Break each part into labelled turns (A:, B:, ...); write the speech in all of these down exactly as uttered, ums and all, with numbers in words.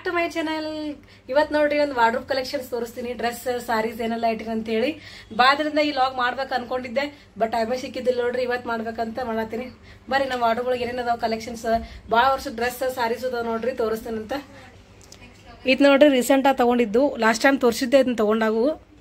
A: To my channel. ಇವತ್ತು ನೋಡ್ರಿ ಒಂದು ವಾರ್ಡ್ರೋಬ್ ಕಲೆಕ್ಷನ್ಸ್ ತೋರಿಸ್ತೀನಿ. ಡ್ರೆಸ್ ಸಾರೀಸ್ ಏನೆಲ್ಲ ಇಟ್ಟಿನಿ ಅಂತ ಹೇಳಿ ಬಾದ್ರಿಂದ ಈ ಲಾಗ್ ಮಾಡ್ಬೇಕು ಅನ್ಕೊಂಡಿದ್ದೆ, ಬಟ್ ಟೈಮೇ ಸಿಕ್ಕಿದ್ದಿಲ್ಲ ನೋಡ್ರಿ. ಇವತ್ತು ಮಾಡ್ಬೇಕಂತ ಮಾಡತ್ತೀನಿ. ಬರ್ರಿ ನಮ್ಮ ವಾರ್ಡ್ರೋಬ್ ಒಳಗೆ ಏನೇನು ಅದಾವ ಕಲೆಕ್ಷನ್ಸ್, ಭಾಳ ವರ್ಷದ ಡ್ರೆಸ್ ಸಾರೀಸ್ ಅದಾವ ನೋಡ್ರಿ, ತೋರಿಸ್ತೀನಿ ಅಂತ. ಇದು ನೋಡ್ರಿ ರೀಸೆಂಟ್ ಆಗಿ ತಗೊಂಡಿದ್ದು, ಲಾಸ್ಟ್ ಟೈಮ್ ತೋರಿಸಿದ್ದೆ ಇದನ್ನ ತಗೊಂಡಾಗು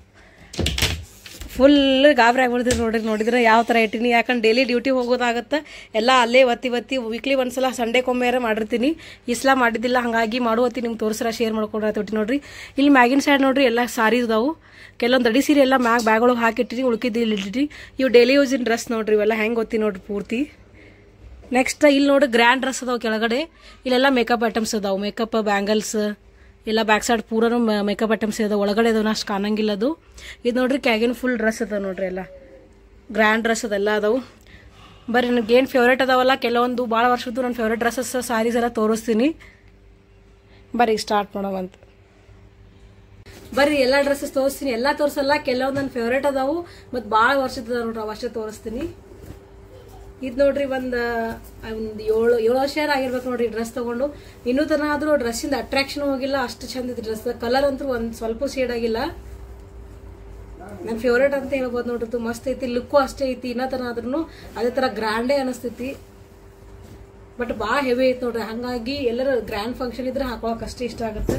A: ಫುಲ್ ಗಾಬರಿ ಆಗ್ಬಿಡ್ತೀರಿ ನೋಡ್ರಿ. ನೋಡಿದ್ರೆ ಯಾವ ಥರ ಇಟ್ಟಿನಿ, ಯಾಕಂದ್ರೆ ಡೈಲಿ ಡ್ಯೂಟಿ ಹೋಗೋದಾಗತ್ತೆ, ಎಲ್ಲ ಅಲ್ಲೇ ಒತ್ತಿ ಒತ್ತಿ ವೀಕ್ಲಿ ಒಂದ್ಸಲ ಸಂಡೇಕೊಮ್ಮೆಯಾರ ಮಾಡಿರ್ತೀನಿ. ಇಸ್ಲಾ ಮಾಡಿದ್ದಿಲ್ಲ, ಹಾಗಾಗಿ ಮಾಡುವತ್ತಿ ನಿಮ್ಗೆ ತೋರಿಸ್ರ ಶೇರ್ ಮಾಡ್ಕೊಂಡ್ರೆ ತೊಟ್ಟಿ ನೋಡ್ರಿ. ಇಲ್ಲಿ ಮ್ಯಾಗಿನ ಸೈಡ್ ನೋಡ್ರಿ ಎಲ್ಲ ಸಾರಿ ಇದಾವು. ಕೆಲವೊಂದು ಅಡಿ ಸೀರೆ ಎಲ್ಲ ಮ್ಯಾಗ್ ಬ್ಯಾಗ್ ಒಳಗೆ ಹಾಕಿಟ್ಟಿನಿ, ಉಳ್ಕಿದ್ದು ಇಲ್ಲಿ ಇಟ್ಟಿನಿ. ಇವು ಡೈಲಿ ಯೂಸಿನ ಡ್ರೆಸ್ ನೋಡ್ರಿ, ಇವೆಲ್ಲ ಹೆಂಗೆ ಗೊತ್ತಿ ನೋಡ್ರಿ ಪೂರ್ತಿ. ನೆಕ್ಸ್ಟ್ ಇಲ್ಲಿ ನೋಡ್ರಿ ಗ್ರ್ಯಾಂಡ್ ಡ್ರೆಸ್ ಅದಾವೆ ಕೆಳಗಡೆ. ಇಲ್ಲೆಲ್ಲ ಮೇಕಪ್ ಐಟಮ್ಸ್ ಅದಾವೆ, ಮೇಕಪ್ ಬ್ಯಾಂಗಲ್ಸ್ ಎಲ್ಲ ಬ್ಯಾಕ್ ಸೈಡ್ ಪೂರನು ಮೇಕಪ್ ಐಟಮ್ಸ್ ಅದಾವೆ. ಒಳಗಡೆ ಅದಾವ, ಅಷ್ಟು ಕಾಣಂಗಿಲ್ಲ ಅದು. ಇದು ನೋಡ್ರಿ ಕ್ಯಾಗಿನ ಫುಲ್ ಡ್ರೆಸ್ ಅದಾವ ನೋಡ್ರಿ, ಎಲ್ಲ ಗ್ರ್ಯಾಂಡ್ ಡ್ರೆಸ್ ಅದೆಲ್ಲ ಅದಾವು. ಬರ್ರಿ ನನಗೆ ಏನು ಫೇವ್ರೇಟ್ ಅದಾವಲ್ಲ ಕೆಲವೊಂದು ಭಾಳ ವರ್ಷದ್ದು ನನ್ನ ಫೇವ್ರೇಟ್ ಡ್ರೆಸ್ಸಸ್ ಸಾರೀಸ್ ಎಲ್ಲ ತೋರಿಸ್ತೀನಿ. ಬರ್ರಿ ಸ್ಟಾರ್ಟ್ ಮಾಡೋವಂತ. ಬರ್ರಿ ಎಲ್ಲ ಡ್ರೆಸ್ಸಸ್ ತೋರಿಸ್ತೀನಿ, ಎಲ್ಲ ತೋರಿಸಲ್ಲ, ಕೆಲವೊಂದು ನನ್ನ ಫೇವ್ರೇಟ್ ಅದಾವು ಮತ್ತು ಭಾಳ ವರ್ಷದ ನೋಡ್ರಿ, ಅವಷ್ಟೇ ತೋರಿಸ್ತೀನಿ. ಇದು ನೋಡ್ರಿ ಒಂದು ಒಂದು ಏಳು ಏಳು ವರ್ಷ ಆಗಿರ್ಬೇಕು ನೋಡ್ರಿ ಡ್ರೆಸ್ ತಗೊಂಡು. ಇನ್ನೂ ತನ ಆದ್ರೂ ಡ್ರೆಸ್ಸಿಂದ ಅಟ್ರಾಕ್ಷನ್ ಹೋಗಿಲ್ಲ, ಅಷ್ಟು ಚಂದ ಇದೆ ಡ್ರೆಸ್. ಕಲರ್ ಅಂತೂ ಒಂದು ಸ್ವಲ್ಪ ಶೇಡ್ ಆಗಿಲ್ಲ. ನನ್ನ ಫೇವ್ರೇಟ್ ಅಂತ ಹೇಳ್ಬೋದು ನೋಡ್ರಿ, ಮಸ್ತ್ ಐತಿ, ಲುಕ್ಕು ಅಷ್ಟೇ ಐತಿ. ಇನ್ನೂ ತನ ಆದ್ರೂ ಅದೇ ಥರ ಗ್ರ್ಯಾಂಡೇ ಅನಿಸ್ತೈತಿ, ಬಟ್ ಭಾಳ ಹೆವಿ ಐತಿ ನೋಡ್ರಿ. ಹಾಗಾಗಿ ಎಲ್ಲರೂ ಗ್ರ್ಯಾಂಡ್ ಫಂಕ್ಷನ್ ಇದ್ರೆ ಹಾಕೊಳಕ್ ಅಷ್ಟೇ ಇಷ್ಟ ಆಗುತ್ತೆ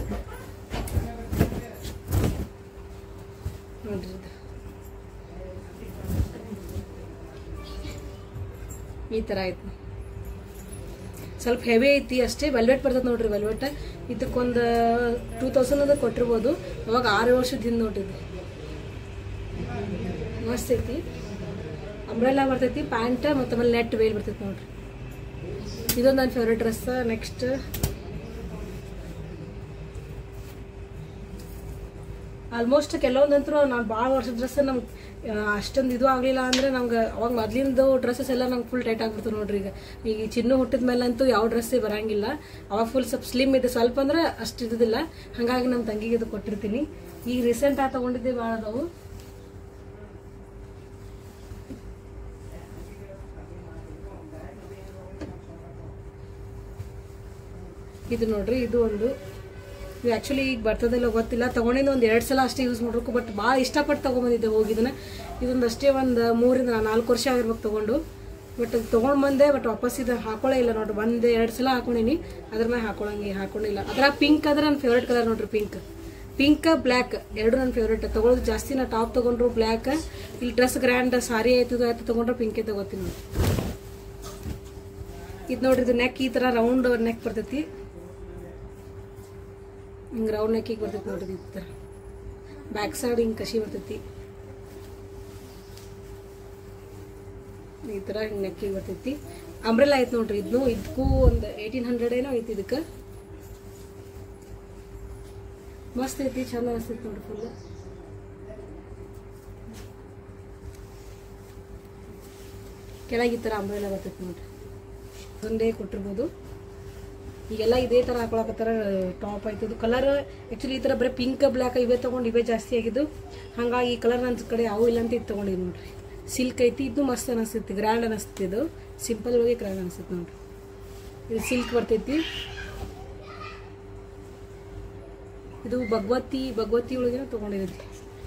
A: ನೋಡ್ರಿ. ಈ ಥರ ಐತಿ, ಸ್ವಲ್ಪ ಹೆವಿ ಐತಿ ಅಷ್ಟೇ. ವೆಲ್ವೆಟ್ ಬರ್ತದೆ ನೋಡ್ರಿ, ವೆಲ್ವೆಟ್ ಇದಕ್ಕೊಂದು ಟೂ ತೌಸಂಡ್ ಅದ ಕೊಟ್ಟಿರ್ಬೋದು. ಅವಾಗ ಆರು ವರ್ಷದ ಹಿಂದೆ ನೋಡಿದ್ವಿ. ಮಸ್ತ್ ಐತಿ, ಅಂಬ್ರೆಲ್ಲಾ ಬರ್ತೈತಿ, ಪ್ಯಾಂಟ್ ಮತ್ತು ಆಮೇಲೆ ನೆಟ್ ವೇಲ್ ಬರ್ತೈತಿ ನೋಡ್ರಿ. ಇದೊಂದು ನನ್ನ ಫೇವ್ರೇಟ್ ಡ್ರೆಸ್. ನೆಕ್ಸ್ಟ್ ಆಲ್ಮೋಸ್ಟ್ ಕೆಲವೊಂದಂತರೂ ನಾನು ಭಾಳ ವರ್ಷದ ಡ್ರೆಸ್ ನಮ್ಗೆ ಅಷ್ಟೊಂದು ಇದು ಆಗಲಿಲ್ಲ ಅಂದರೆ ನಮ್ಗೆ ಅವಾಗ ಮೊದ್ಲಿಂದು ಡ್ರೆಸ್ಸಸ್ ಎಲ್ಲ ನಂಗೆ ಫುಲ್ ಟೈಟ್ ಆಗ್ಬಿಡ್ತು ನೋಡ್ರಿ. ಈಗ ಈಗ ಚಿನ್ನು ಹುಟ್ಟಿದ ಮೇಲೆ ಅಂತೂ ಯಾವ ಡ್ರೆಸ್ಸೇ ಬರಂಗಿಲ್ಲ. ಅವಾಗ ಫುಲ್ ಸ್ವಲ್ಪ ಸ್ಲಿಮ್ ಇದೆ, ಸ್ವಲ್ಪ ಅಂದ್ರೆ ಅಷ್ಟು ಇದ್ದಿಲ್ಲ. ಹಾಗಾಗಿ ನಮ್ಮ ತಂಗಿಗೆ ಇದು ಕೊಟ್ಟಿರ್ತೀನಿ. ಈಗ ರೀಸೆಂಟ್ ಆಗಿ ತಗೊಂಡಿದ್ದೆ ಭಾಳ ಅದಾವು. ಇದು ನೋಡ್ರಿ, ಇದು ಒಂದು ಇದು ಆ್ಯಕ್ಚುಲಿ ಈಗ ಬರ್ತದಿಲ್ಲ ಗೊತ್ತಿಲ್ಲ, ತೊಗೊಂಡಿದ್ದು ಒಂದು ಎರಡು ಸಲ ಅಷ್ಟೇ ಯೂಸ್ ಮಾಡ್ಬೇಕು, ಬಟ್ ಭಾಳ ಇಷ್ಟಪಟ್ಟು ತೊಗೊಂಬಂದಿದ್ದೆ ಹೋಗಿದ್ದನ್ನ. ಇದೊಂದು ಅಷ್ಟೇ ಒಂದು ಮೂರಿಂದ ನಾಲ್ಕು ವರ್ಷ ಆಗಿರ್ಬೇಕು ತೊಗೊಂಡು, ಬಟ್ ತೊಗೊಂಡು ಬಂದೆ, ಬಟ್ ವಾಪಸ್ ಇದು ಹಾಕೊಳ್ಳೇ ಇಲ್ಲ ನೋಡ್ರಿ. ಒಂದು ಎರಡು ಸಲ ಹಾಕೊಂಡಿನಿ, ಅದ್ರ ಮೇಲೆ ಹಾಕೊಳ್ಳಂಗೆ ಹಾಕೊಂಡಿಲ್ಲ. ಅದರ ಪಿಂಕ್ ಆದ್ರೆ ನನ್ನ ಫೇವ್ರೇಟ್ ಕಲರ್ ನೋಡ್ರಿ, ಪಿಂಕ್ ಪಿಂಕ್ ಬ್ಲ್ಯಾಕ್ ಎರಡು ನನ್ನ ಫೇವ್ರೇಟ್. ತೊಗೊಳೋದು ಜಾಸ್ತಿ ನಾ ಟಾಪ್ ತೊಗೊಂಡ್ರು ಬ್ಲ್ಯಾಕ್, ಇಲ್ಲಿ ಡ್ರೆಸ್ ಗ್ರ್ಯಾಂಡ್ ಸಾರಿ ಆಯ್ತದ ಆಯ್ತು ತೊಗೊಂಡ್ರೆ ಪಿಂಕೇ ತೊಗೋತೀನಿ ನೋಡಿ. ಇದು ನೋಡ್ರಿ, ಇದು ನೆಕ್ ಈ ಥರ ರೌಂಡ್ ನೆಕ್ ಬರ್ತೈತಿ, ಹಿಂಗೆ ರೌಂಡ್ ನೆಕ್ಕಿಗೆ ಬರ್ತೈತಿ ನೋಡ್ರಿ. ಈ ಥರ ಬ್ಯಾಕ್ ಸೈಡ್ ಹಿಂಗೆ ಕಸಿ ಬರ್ತೈತಿ, ಈ ಥರ ಹಿಂಗೆ ನೆಕ್ಕಿಗೆ ಬರ್ತೈತಿ. ಅಂಬ್ರೆಲ್ಲಾ ಐತೆ ನೋಡ್ರಿ, ಇದನ್ನು ಇದಕ್ಕೂ ಒಂದು ಏಯ್ಟೀನ್ ಹಂಡ್ರೆಡ್ ಏನೋ ಐತಿ. ಇದಕ್ಕೆ ಮಸ್ತ್ ಐತಿ, ಚಂದ ಅನಿಸ್ತೈತಿ ನೋಡ್ರಿ. ಫುಲ್ ಕೆಳಗೆ ಈ ಥರ ಅಂಬ್ರೆಲ್ಲಾ ಬರ್ತೈತಿ ನೋಡ್ರಿ, ಒಂದೇ ಕೊಟ್ಟಿರ್ಬೋದು. ಈಗೆಲ್ಲ ಇದೇ ಥರ ಹಾಕೊಳಕತ್ತಾರ ಟಾಪ್ ಆಯ್ತದು. ಕಲರ್ ಆ್ಯಕ್ಚುಲಿ ಈ ಥರ ಬರೀ ಪಿಂಕ್ ಬ್ಲ್ಯಾಕ್ ಇವೇ ತೊಗೊಂಡು ಇವೇ ಜಾಸ್ತಿ ಆಗಿದ್ದು, ಹಾಗಾಗಿ ಈ ಕಲರ್ ನನ್ನ ಕಡೆ ಅವು ಇಲ್ಲ ಅಂತ ಇದು ತೊಗೊಂಡಿದ್ದು ನೋಡ್ರಿ. ಸಿಲ್ಕ್ ಐತಿ, ಇದು ಮಸ್ತ್ ಅನಿಸ್ತೈತಿ, ಗ್ರ್ಯಾಂಡ್ ಅನಿಸ್ತೈತಿ. ಇದು ಸಿಂಪಲ್ ಹೋಗಿ ಗ್ರ್ಯಾಂಡ್ ಅನಿಸ್ತೈತಿ ನೋಡ್ರಿ. ಇದು ಸಿಲ್ಕ್ ಬರ್ತೈತಿ. ಇದು ಭಗವತಿ ಭಗವತಿ ಒಳಗೇನೋ ತೊಗೊಂಡಿರೈತಿ.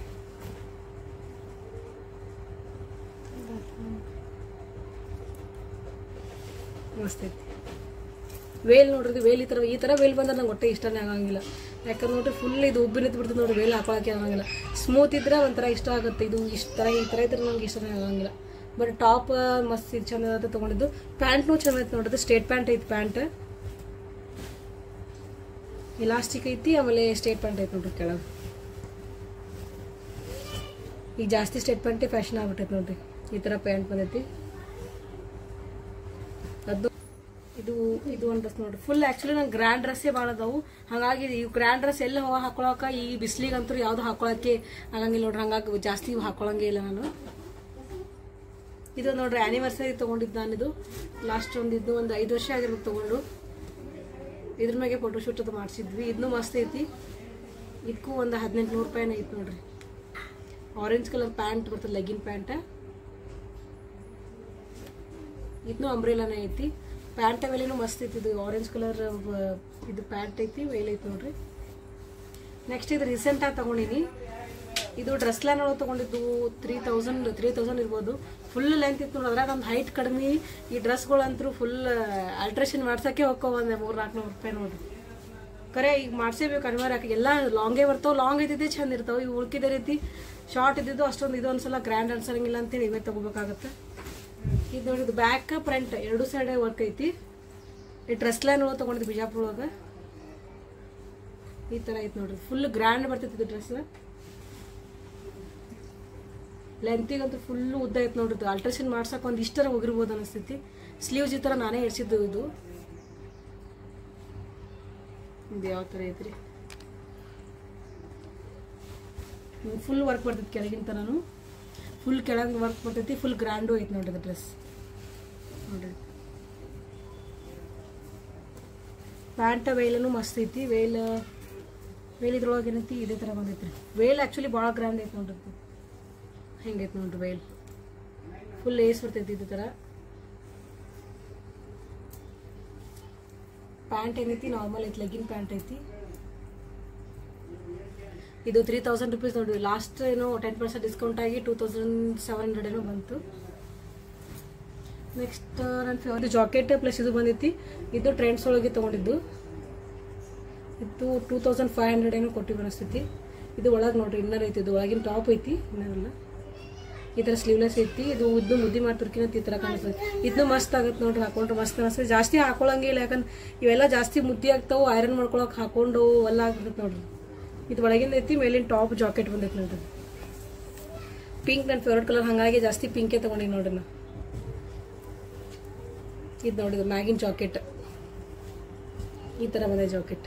A: ಮಸ್ತ್ ಐತಿ. ವೇಲ್ ನೋಡ್ರಿ, ವೇಲ್ ಈ ಥರ ಈ ಥರ ವೇಲ್ ಬಂದ್ರೆ ನಂಗೆ ಹೊಟ್ಟೆ ಇಷ್ಟನೇ ಆಗಂಗಿಲ್ಲ. ಯಾಕಂದ್ರೆ ನೋಡ್ರಿ ಫುಲ್ ಇದು ಉಬ್ಬಿ ನಿಂತು ಬಿಡ್ತದೆ ನೋಡ್ರಿ, ವೇಲ್ ಹಾಕೊಳಕ್ಕೆ ಆಗಂಗಿಲ್ಲ. ಸ್ಮೂತ್ ಇದ್ರೆ ಒಂಥರ ಇಷ್ಟ ಆಗುತ್ತೆ. ಇದು ಇಷ್ಟ ಥರ ಈ ಥರ ಇದ್ರೆ ನಂಗೆ ಇಷ್ಟನೇ ಆಗಂಗಿಲ್ಲ. ಬಟ್ ಟಾಪ್ ಮಸ್ತ್ ಇದು ಚಂದ ಅಂತ ತೊಗೊಂಡಿದ್ದು. ಪ್ಯಾಂಟ್ನೂ ಚಂದ ಐತೆ ನೋಡಿದ್ರೆ, ಸ್ಟ್ರೇಟ್ ಪ್ಯಾಂಟ್ ಐತಿ. ಪ್ಯಾಂಟ್ ಇಲಾಸ್ಟಿಕ್ ಐತಿ, ಆಮೇಲೆ ಸ್ಟ್ರೇಟ್ ಪ್ಯಾಂಟ್ ಐತೆ ನೋಡ್ರಿ ಕೆಳಗೆ. ಈಗ ಜಾಸ್ತಿ ಸ್ಟ್ರೇಟ್ ಪ್ಯಾಂಟೇ ಫ್ಯಾಷನ್ ಆಗ್ಬಿಟ್ಟೈತೆ ನೋಡ್ರಿ. ಈ ಥರ ಪ್ಯಾಂಟ್ ಬಂದೈತಿ. ಅದು ಇದು ಇದು ಒಂದು ಡ್ರೆಸ್ ನೋಡ್ರಿ, ಫುಲ್ ಆ್ಯಕ್ಚುಲಿ ನಂಗೆ ಗ್ರ್ಯಾಂಡ್ ಡ್ರೆಸ್ಸೇ ಭಾಳ ಅದಾವು. ಹಾಗಾಗಿ ಈ ಗ್ರ್ಯಾಂಡ್ ಡ್ರೆಸ್ ಎಲ್ಲ ಹೋಗಿ ಹಾಕೊಳಕ ಈ ಬಿಸಿಲಿಗಂತೂ ಯಾವುದು ಹಾಕೊಳಕ್ಕೆ ಆಗಂಗಿಲ್ಲ ನೋಡ್ರಿ. ಹಂಗಾಗಿ ಜಾಸ್ತಿ ಇವು ಹಾಕೊಳಂಗೇ ಇಲ್ಲ ನಾನು. ಇದು ನೋಡ್ರಿ ಆ್ಯನಿವರ್ಸರಿ ತೊಗೊಂಡಿದ್ದು ನಾನು. ಇದು ಲಾಸ್ಟ್ ಒಂದಿದ್ದು ಒಂದು ಐದು ವರ್ಷ ಆಗಿರ್ಬೇಕು ತೊಗೊಂಡು. ಇದ್ರ ಮ್ಯಾಗೆ ಫೋಟೋಶೂಟ್ ಅದು ಮಾಡಿಸಿದ್ವಿ. ಇದನ್ನೂ ಮಸ್ತ್ ಐತಿ. ಇದಕ್ಕೂ ಒಂದು ಹದಿನೆಂಟು ನೂರು ರೂಪಾಯಿನ ಐತಿ ನೋಡ್ರಿ. ಆರೆಂಜ್ ಕಲರ್ ಪ್ಯಾಂಟ್ ಬರ್ತದೆ, ಲೆಗಿನ್ ಪ್ಯಾಂಟ್. ಇದನ್ನೂ ಅಂಬ್ರೆಲಾನೇ ಐತಿ. ಪ್ಯಾಂಟ್ ವೇಲೇನು ಮಸ್ತ್ ಐತಿ. ಇದು ಆರೆಂಜ್ ಕಲರ್ ಇದು ಪ್ಯಾಂಟ್ ಐತಿ, ವೇಲ್ ಐತಿ ನೋಡ್ರಿ. ನೆಕ್ಸ್ಟ್ ಇದು ರೀಸೆಂಟಾಗಿ ತೊಗೊಂಡಿನಿ. ಇದು ಡ್ರೆಸ್ ಲೈನ್ ಒಳಗೆ ತೊಗೊಂಡಿದ್ದು ತ್ರೀ ತೌಸಂಡ್ ತ್ರೀ ತೌಸಂಡ್ ಇರ್ಬೋದು. ಫುಲ್ ಲೆಂತ್ ಇತ್ತು ನೋಡಿ. ಅದ್ರಾಗ ಒಂದು ಹೈಟ್ ಕಡಿಮೆ. ಈ ಡ್ರೆಸ್ಗಳಂತೂ ಫುಲ್ ಆಲ್ಟ್ರೇಷನ್ ಮಾಡ್ಸೋಕ್ಕೆ ಹೋಗ್ಕೋ ಒಂದು ಮೂರು ನಾಲ್ಕುನೂರು ರೂಪಾಯಿ ನೋಡ್ರಿ. ಕರೆ ಈಗ ಮಾಡಿಸೇಬೇಕು ಅನಿವಾರ್ಯ. ಯಾಕೆ ಎಲ್ಲ ಲಾಂಗೇ ಬರ್ತಾವೆ. ಲಾಂಗ್ ಇದ್ದಿದ್ದೆ ಚಂದ ಇರ್ತಾವೆ. ಇವು ಉಳ್ಕಿದ ರೀತಿ ಶಾರ್ಟ್ ಇದ್ದಿದ್ದು ಅಷ್ಟೊಂದು ಇದು ಒಂದ್ಸಲ ಗ್ರ್ಯಾಂಡ್ ಅನ್ಸಂಗಿಲ್ಲ ಅಂತೇಳಿ ಇವೇ ತೊಗೋಬೇಕಾಗತ್ತೆ. ಇದು ನೋಡಿ, ಇದು ಬ್ಯಾಕ್ ಫ್ರಂಟ್ ಎರಡು ಸೈಡ್ ವರ್ಕ್ ಐತಿ. ಈ ಡ್ರೆಸ್ ಲೈನ್ ಒಳಗೆ ತೊಗೊಂಡಿದ್ದು ಬಿಜಾಪುರ ಒಳಗೆ ಈ ಥರ ಐತಿ ನೋಡ್ರಿ. ಫುಲ್ ಗ್ರ್ಯಾಂಡ್ ಬರ್ತೈತಿ ಇದು ಡ್ರೆಸ್. ಲೆಂತಿಗಂತೂ ಫುಲ್ಲು ಉದ್ದ ಐತೆ ನೋಡ್ರಿ. ಆಲ್ಟ್ರೇಷನ್ ಮಾಡ್ಸಕ್ಕೆ ಒಂದು ಇಷ್ಟರ ಹೋಗಿರ್ಬೋದು ಅನಿಸ್ತೈತಿ. ಸ್ಲೀವ್ಸ್ ಈ ಥರ ನಾನೇ ಇಡ್ಸಿದ್ದು. ಇದು ಇದು ಯಾವ ಥರ ಐತ್ರಿ, ಫುಲ್ ವರ್ಕ್ ಬರ್ತೈತಿ ಕೆಳಗಿನ ತನೂ. ಫುಲ್ ಕೆಳಗೆ ವರ್ಕ್ ಬರ್ತೈತಿ. ಫುಲ್ ಗ್ರ್ಯಾಂಡು ಐತಿ ನೋಡ್ರಿ ಅದು ಡ್ರೆಸ್ ನೋಡ್ರಿ. ಪ್ಯಾಂಟ್ ವೇಲೂ ಮಸ್ತ್ ಐತಿ. ವೇಲ್ ವೇಲ್ ಇದ್ರೊಳಗೆ ಏನೈತಿ ಇದೇ ಥರ ಬಂದೈತ್ರಿ. ವೇಲ್ ಆ್ಯಕ್ಚುಲಿ ಭಾಳ ಗ್ರ್ಯಾಂಡ್ ಐತಿ ನೋಡ್ರಿ. ಹೆಂಗೈತಿ ನೋಡ್ರಿ ವೇಲ್. ಫುಲ್ ಏಸ್ ಬರ್ತೈತಿ ಇದೇ ಥರ. ಪ್ಯಾಂಟ್ ಏನೈತಿ ನಾರ್ಮಲ್ ಐತಿ, ಲೆಗಿನ್ ಪ್ಯಾಂಟ್ ಐತಿ. ಇದು ತ್ರೀ ತೌಸಂಡ್ ರುಪೀಸ್ ನೋಡ್ರಿ. ಲಾಸ್ಟ್ ಏನೋ ಟೆನ್ ಪರ್ಸೆಂಟ್ ಡಿಸ್ಕೌಂಟ್ ಆಗಿ ಟೂ ತೌಸಂಡ್ ಸೆವೆನ್ ಹಂಡ್ರೆಡ್ ಏನೋ ಬಂತು. ನೆಕ್ಸ್ಟ್ ನನ್ನ ಫೇವ್ರೆಟ್ ಜಾಕೆಟ್ ಪ್ಲಸ್ ಇದು ಬಂದೈತಿ. ಇದು ಟ್ರೆಂಡ್ಸ್ ಒಳಗೆ ತೊಗೊಂಡಿದ್ದು. ಇದು ಟೂ ತೌಸಂಡ್ ಫೈವ್ ಹಂಡ್ರೆಡ್ ಏನೋ ಕೊಟ್ಟಿವಿ ಅನಿಸ್ತೈತಿ. ಇದು ಒಳಗೆ ನೋಡ್ರಿ ಇನ್ನರ್ ಐತಿ. ಇದು ಒಳಗಿನ ಟಾಪ್ ಐತಿ, ಇನ್ನರೆಲ್ಲ ಈ ಥರ ಸ್ಲೀವ್ಲೆಸ್ ಐತಿ. ಇದು ಉದ್ದು ಮುದ್ದಿ ಮಾಡ್ತಿರ್ಕಿನ ಈ ಥರ ಕಾಣಿಸ್ತದೆ. ಇದನ್ನು ಮಸ್ತ್ ಆಗುತ್ತೆ ನೋಡ್ರಿ. ಹಾಕೊಂಡ್ರೆ ಮಸ್ತ್ ಅನಿಸ್ತದೆ. ಜಾಸ್ತಿ ಹಾಕೊಳ್ಳಂಗಿಲ್ಲ, ಯಾಕಂದ್ರೆ ಇವೆಲ್ಲ ಜಾಸ್ತಿ ಮುದ್ದಿ ಆಗ್ತಾವೆ. ಐರನ್ ಮಾಡ್ಕೊಳಕ್ಕೆ ಹಾಕೊಂಡು ಎಲ್ಲ ಆಗ್ತೈತೆ ನೋಡ್ರಿ. ಇದು ಒಳಗಿಂದ ಐತಿ. ಮೇಲಿನ ಟಾಪ್ ಜಾಕೆಟ್ ಬಂದೈತಿ ನೋಡ್ರಿ. ಪಿಂಕ್ ನನ್ನ ಫೇವ್ರೆಟ್ ಕಲರ್, ಹಾಗಾಗಿ ಜಾಸ್ತಿ ಪಿಂಕೇ ತೊಗೊಂಡಿನಿ ನೋಡ್ರಿ ನಾ. ಇದು ನೋಡಿದ್ರು ಮ್ಯಾಗಿನ ಜಾಕೆಟ್ ಈ ಥರ ಬಂದ ಜಾಕೆಟ್.